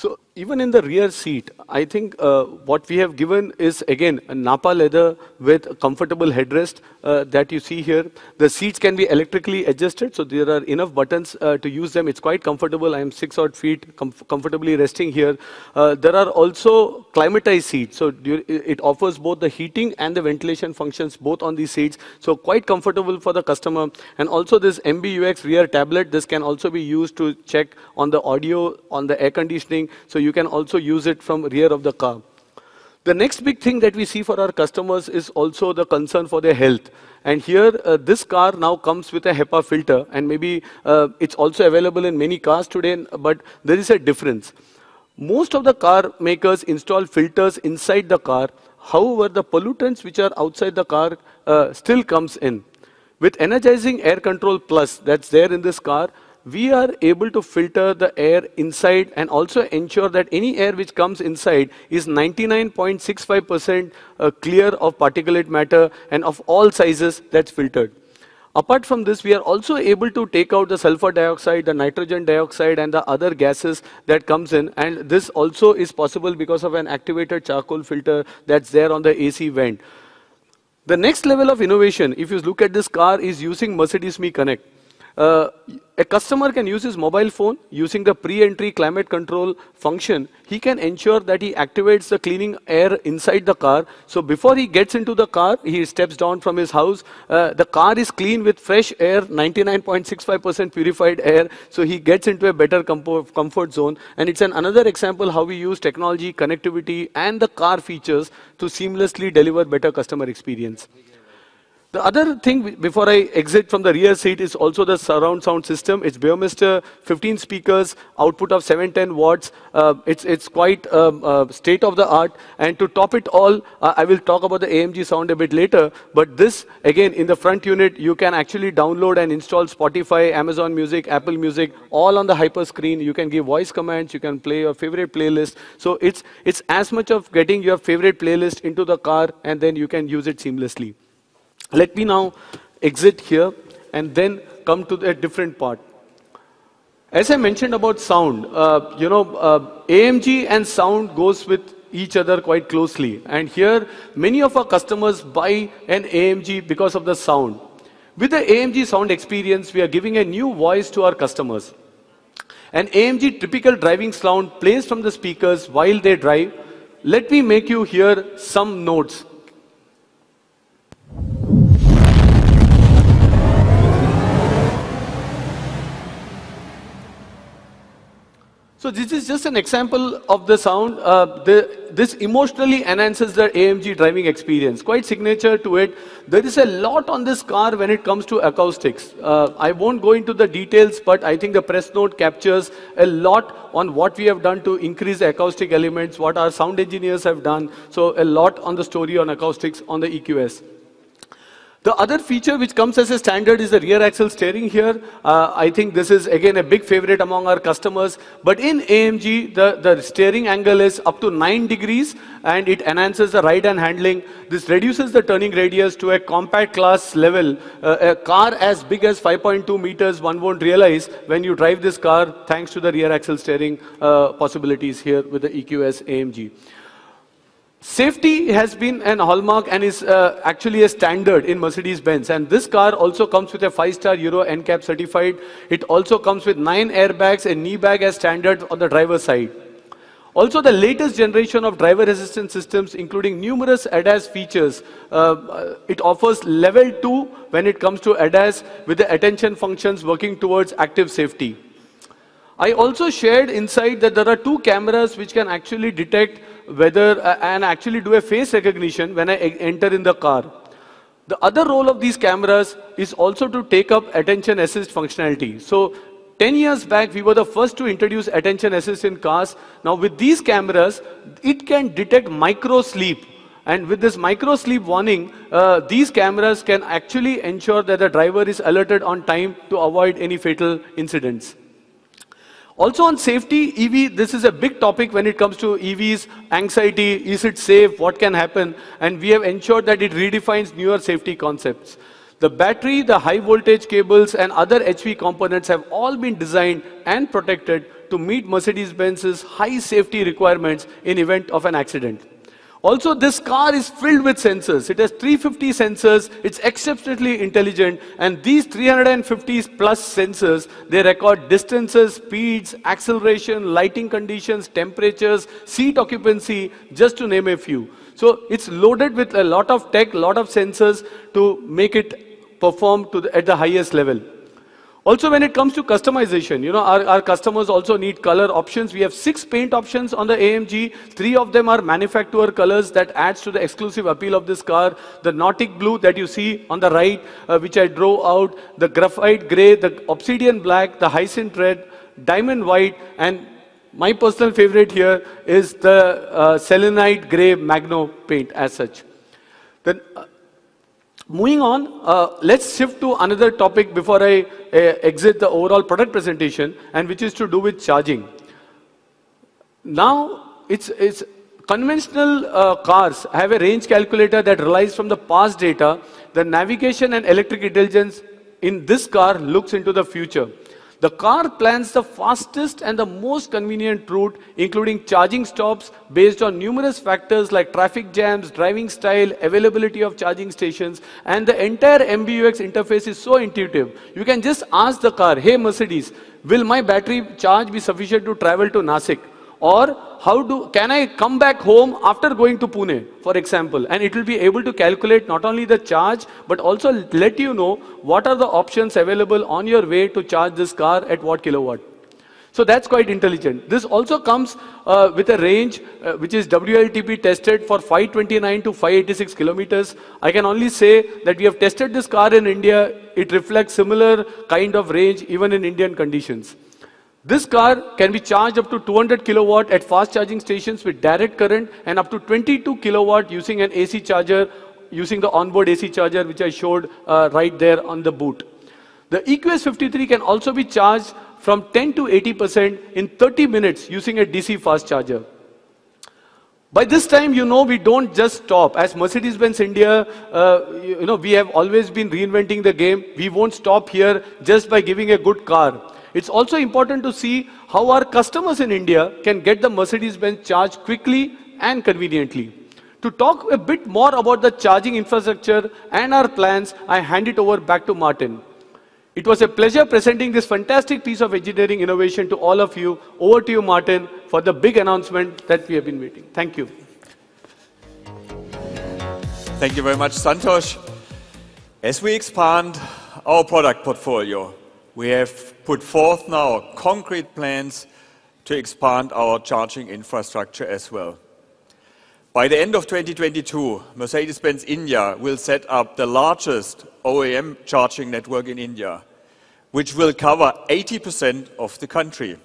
So even in the rear seat, I think uh, what we have given is, again, a Napa leather with a comfortable headrest uh, that you see here. The seats can be electrically adjusted, so there are enough buttons uh, to use them. It's quite comfortable. I am six odd feet com comfortably resting here. Uh, there are also climatized seats, so it offers both the heating and the ventilation functions both on these seats. So quite comfortable for the customer. And also this M B U X rear tablet, this can also be used to check on the audio, on the air conditioning. So you can also use it from rear of the car. The next big thing that we see for our customers is also the concern for their health. And here, uh, this car now comes with a HEPA filter, and maybe uh, it's also available in many cars today, but there is a difference. Most of the car makers install filters inside the car. However, the pollutants which are outside the car uh, still comes in. With Energizing Air Control Plus that's there in this car, we are able to filter the air inside and also ensure that any air which comes inside is ninety-nine point six five percent uh, clear of particulate matter and of all sizes that's filtered. Apart from this, we are also able to take out the sulfur dioxide, the nitrogen dioxide, and the other gases that comes in. And this also is possible because of an activated charcoal filter that's there on the A C vent. The next level of innovation, if you look at this car, is using Mercedes Me Connect. Uh, a customer can use his mobile phone using the pre-entry climate control function. He can ensure that he activates the cleaning air inside the car. So before he gets into the car, he steps down from his house. Uh, the car is clean with fresh air, ninety-nine point six five percent purified air. So he gets into a better comfort zone. And it's an another example how we use technology, connectivity, and the car features to seamlessly deliver better customer experience. The other thing before I exit from the rear seat is also the surround sound system. It's Burmester, fifteen speakers, output of seven hundred ten watts. Uh, it's, it's quite um, uh, state of the art. And to top it all, uh, I will talk about the A M G sound a bit later. But this, again, in the front unit, you can actually download and install Spotify, Amazon Music, Apple Music, all on the hyper screen. You can give voice commands. You can play your favorite playlist. So it's, it's as much of getting your favorite playlist into the car, and then you can use it seamlessly. Let me now exit here and then come to a different part. As I mentioned about sound, uh, you know, uh, A M G and sound goes with each other quite closely. And here, many of our customers buy an A M G because of the sound. With the A M G sound experience, we are giving a new voice to our customers. An A M G typical driving sound plays from the speakers while they drive. Let me make you hear some notes. So this is just an example of the sound. Uh, the, this emotionally enhances the A M G driving experience. Quite signature to it. There is a lot on this car when it comes to acoustics. Uh, I won't go into the details, but I think the press note captures a lot on what we have done to increase the acoustic elements, what our sound engineers have done. So a lot on the story on acoustics on the E Q S. The other feature which comes as a standard is the rear axle steering here. Uh, I think this is again a big favorite among our customers. But in A M G, the, the steering angle is up to nine degrees and it enhances the ride and handling. This reduces the turning radius to a compact class level. Uh, a car as big as five point two meters, one won't realize when you drive this car thanks to the rear axle steering uh, possibilities here with the E Q S A M G. Safety has been an hallmark and is uh, actually a standard in Mercedes-Benz. And this car also comes with a five star Euro N CAP certified. It also comes with nine airbags and knee bag as standard on the driver's side. Also, the latest generation of driver assistance systems, including numerous A D A S features. Uh, it offers level two when it comes to A D A S with the attention functions working towards active safety. I also shared inside that there are two cameras which can actually detect whether uh, and actually do a face recognition when I enter in the car. The other role of these cameras is also to take up attention assist functionality. So ten years back, we were the first to introduce attention assist in cars. Now with these cameras, it can detect micro sleep. And with this micro sleep warning, uh, these cameras can actually ensure that the driver is alerted on time to avoid any fatal incidents. Also on safety, E V, this is a big topic when it comes to E Vs, anxiety, is it safe, what can happen, and we have ensured that it redefines newer safety concepts. The battery, the high voltage cables and other H V components have all been designed and protected to meet Mercedes-Benz's high safety requirements in event of an accident. Also, this car is filled with sensors. It has three hundred fifty sensors. It's exceptionally intelligent. And these three hundred fifty plus sensors, they record distances, speeds, acceleration, lighting conditions, temperatures, seat occupancy, just to name a few. So it's loaded with a lot of tech, a lot of sensors to make it perform to the, at the highest level. Also, when it comes to customization, you know, our, our customers also need color options. We have six paint options on the A M G. Three of them are manufacturer colors that adds to the exclusive appeal of this car. The Nautic blue that you see on the right, uh, which I drove out, the graphite gray, the obsidian black, the hyacinth red, diamond white, and my personal favorite here is the uh, selenite gray Magno paint as such. Then, uh, moving on, uh, let's shift to another topic before I uh, exit the overall product presentation, and which is to do with charging. Now, it's, it's conventional uh, cars have a range calculator that relies from the past data. The navigation and electric intelligence in this car looks into the future. The car plans the fastest and the most convenient route, including charging stops based on numerous factors like traffic jams, driving style, availability of charging stations, and the entire M B U X interface is so intuitive. You can just ask the car, hey Mercedes, will my battery charge be sufficient to travel to Nasik? Or how do, can I come back home after going to Pune, for example? And it will be able to calculate not only the charge, but also let you know what are the options available on your way to charge this car at what kilowatt. So that's quite intelligent. This also comes uh, with a range uh, which is W L T P tested for five twenty-nine to five eighty-six kilometers. I can only say that we have tested this car in India. It reflects similar kind of range even in Indian conditions. This car can be charged up to two hundred kilowatt at fast charging stations with direct current and up to twenty-two kilowatt using an A C charger, using the onboard A C charger which I showed uh, right there on the boot. The E Q S fifty-three can also be charged from ten to eighty percent in thirty minutes using a D C fast charger. By this time, you know, we don't just stop. As Mercedes-Benz India, uh, you, you know, we have always been reinventing the game. We won't stop here just by giving a good car. It's also important to see how our customers in India can get the Mercedes-Benz charged quickly and conveniently. To talk a bit more about the charging infrastructure and our plans, I hand it over back to Martin. It was a pleasure presenting this fantastic piece of engineering innovation to all of you. Over to you, Martin, for the big announcement that we have been waiting. Thank you. Thank you very much, Santosh. As we expand our product portfolio, we have put forth now concrete plans to expand our charging infrastructure as well. By the end of twenty twenty-two, Mercedes-Benz India will set up the largest O E M charging network in India, which will cover eighty percent of the country.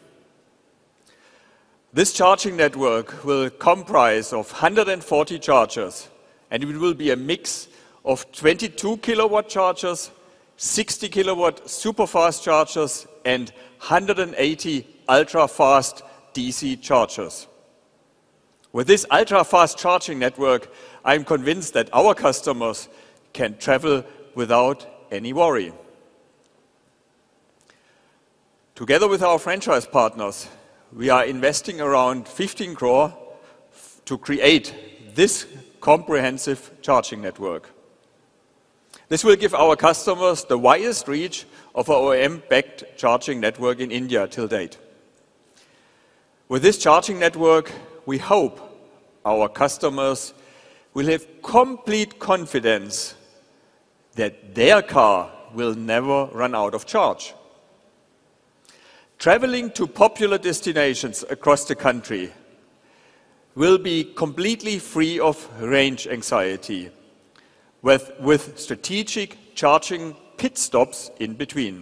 This charging network will comprise of one hundred forty chargers, and it will be a mix of twenty-two kilowatt chargers, sixty kilowatt super fast chargers, and one hundred eighty ultra fast D C chargers. With this ultra fast charging network, I'm convinced that our customers can travel without any worry. Together with our franchise partners, we are investing around fifteen crore to create this comprehensive charging network. This will give our customers the widest reach of our O E M-backed charging network in India till date. With this charging network, we hope our customers will have complete confidence that their car will never run out of charge. Traveling to popular destinations across the country will be completely free of range anxiety, with, with strategic charging pit stops in between.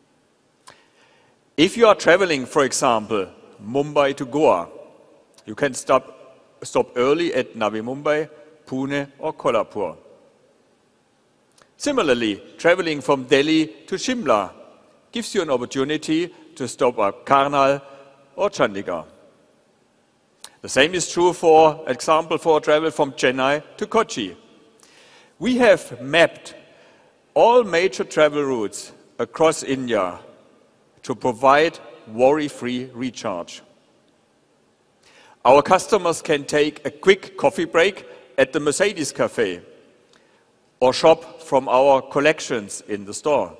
If you are traveling, for example, Mumbai to Goa, you can stop, stop early at Navi Mumbai, Pune or Kolhapur. Similarly, traveling from Delhi to Shimla gives you an opportunity to stop at Karnal or Chandigarh. The same is true, for example, for travel from Chennai to Kochi. We have mapped all major travel routes across India to provide worry-free recharge. Our customers can take a quick coffee break at the Mercedes Cafe or shop from our collections in the store,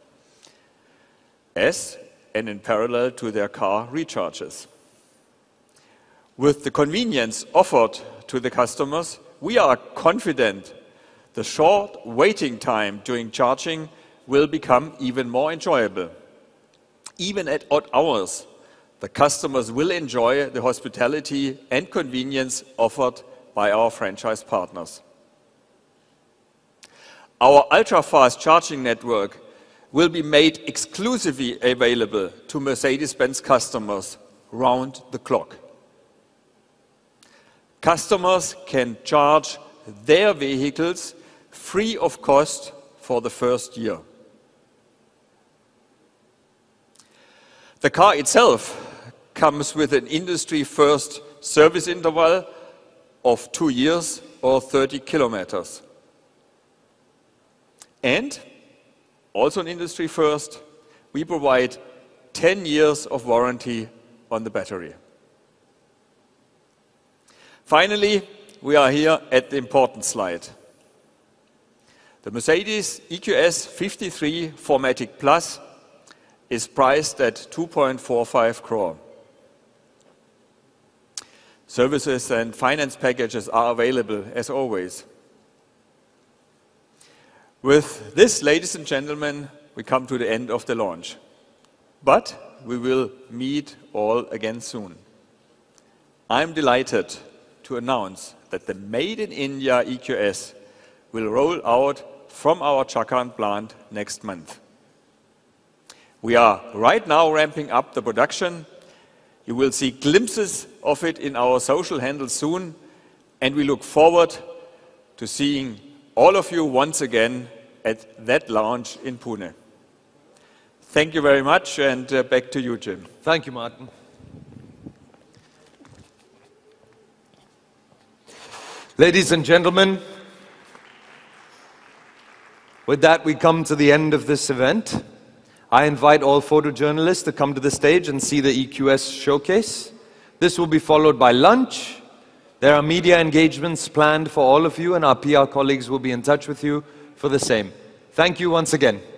as and in parallel to their car recharges. With the convenience offered to the customers, we are confident the short waiting time during charging will become even more enjoyable. Even at odd hours, the customers will enjoy the hospitality and convenience offered by our franchise partners. Our ultra-fast charging network will be made exclusively available to Mercedes-Benz customers round the clock. Customers can charge their vehicles free of cost for the first year. The car itself comes with an industry-first service interval of two years or thirty kilometers. And, also an industry first, we provide ten years of warranty on the battery. Finally, we are here at the important slide. The Mercedes E Q S fifty-three four matic Plus is priced at two point four five crore. Services and finance packages are available as always. With this, ladies and gentlemen, we come to the end of the launch. But we will meet all again soon. I'm delighted to announce that the Made in India E Q S will roll out from our Chakan plant next month. We are right now ramping up the production. You will see glimpses of it in our social handles soon, and we look forward to seeing all of you once again at that launch in Pune. Thank you very much, and uh, back to you, Jim. Thank you, Martin. Ladies and gentlemen, with that we come to the end of this event. I invite all photojournalists to come to the stage and see the E Q S showcase. This will be followed by lunch. There are media engagements planned for all of you, and our P R colleagues will be in touch with you for the same. Thank you once again.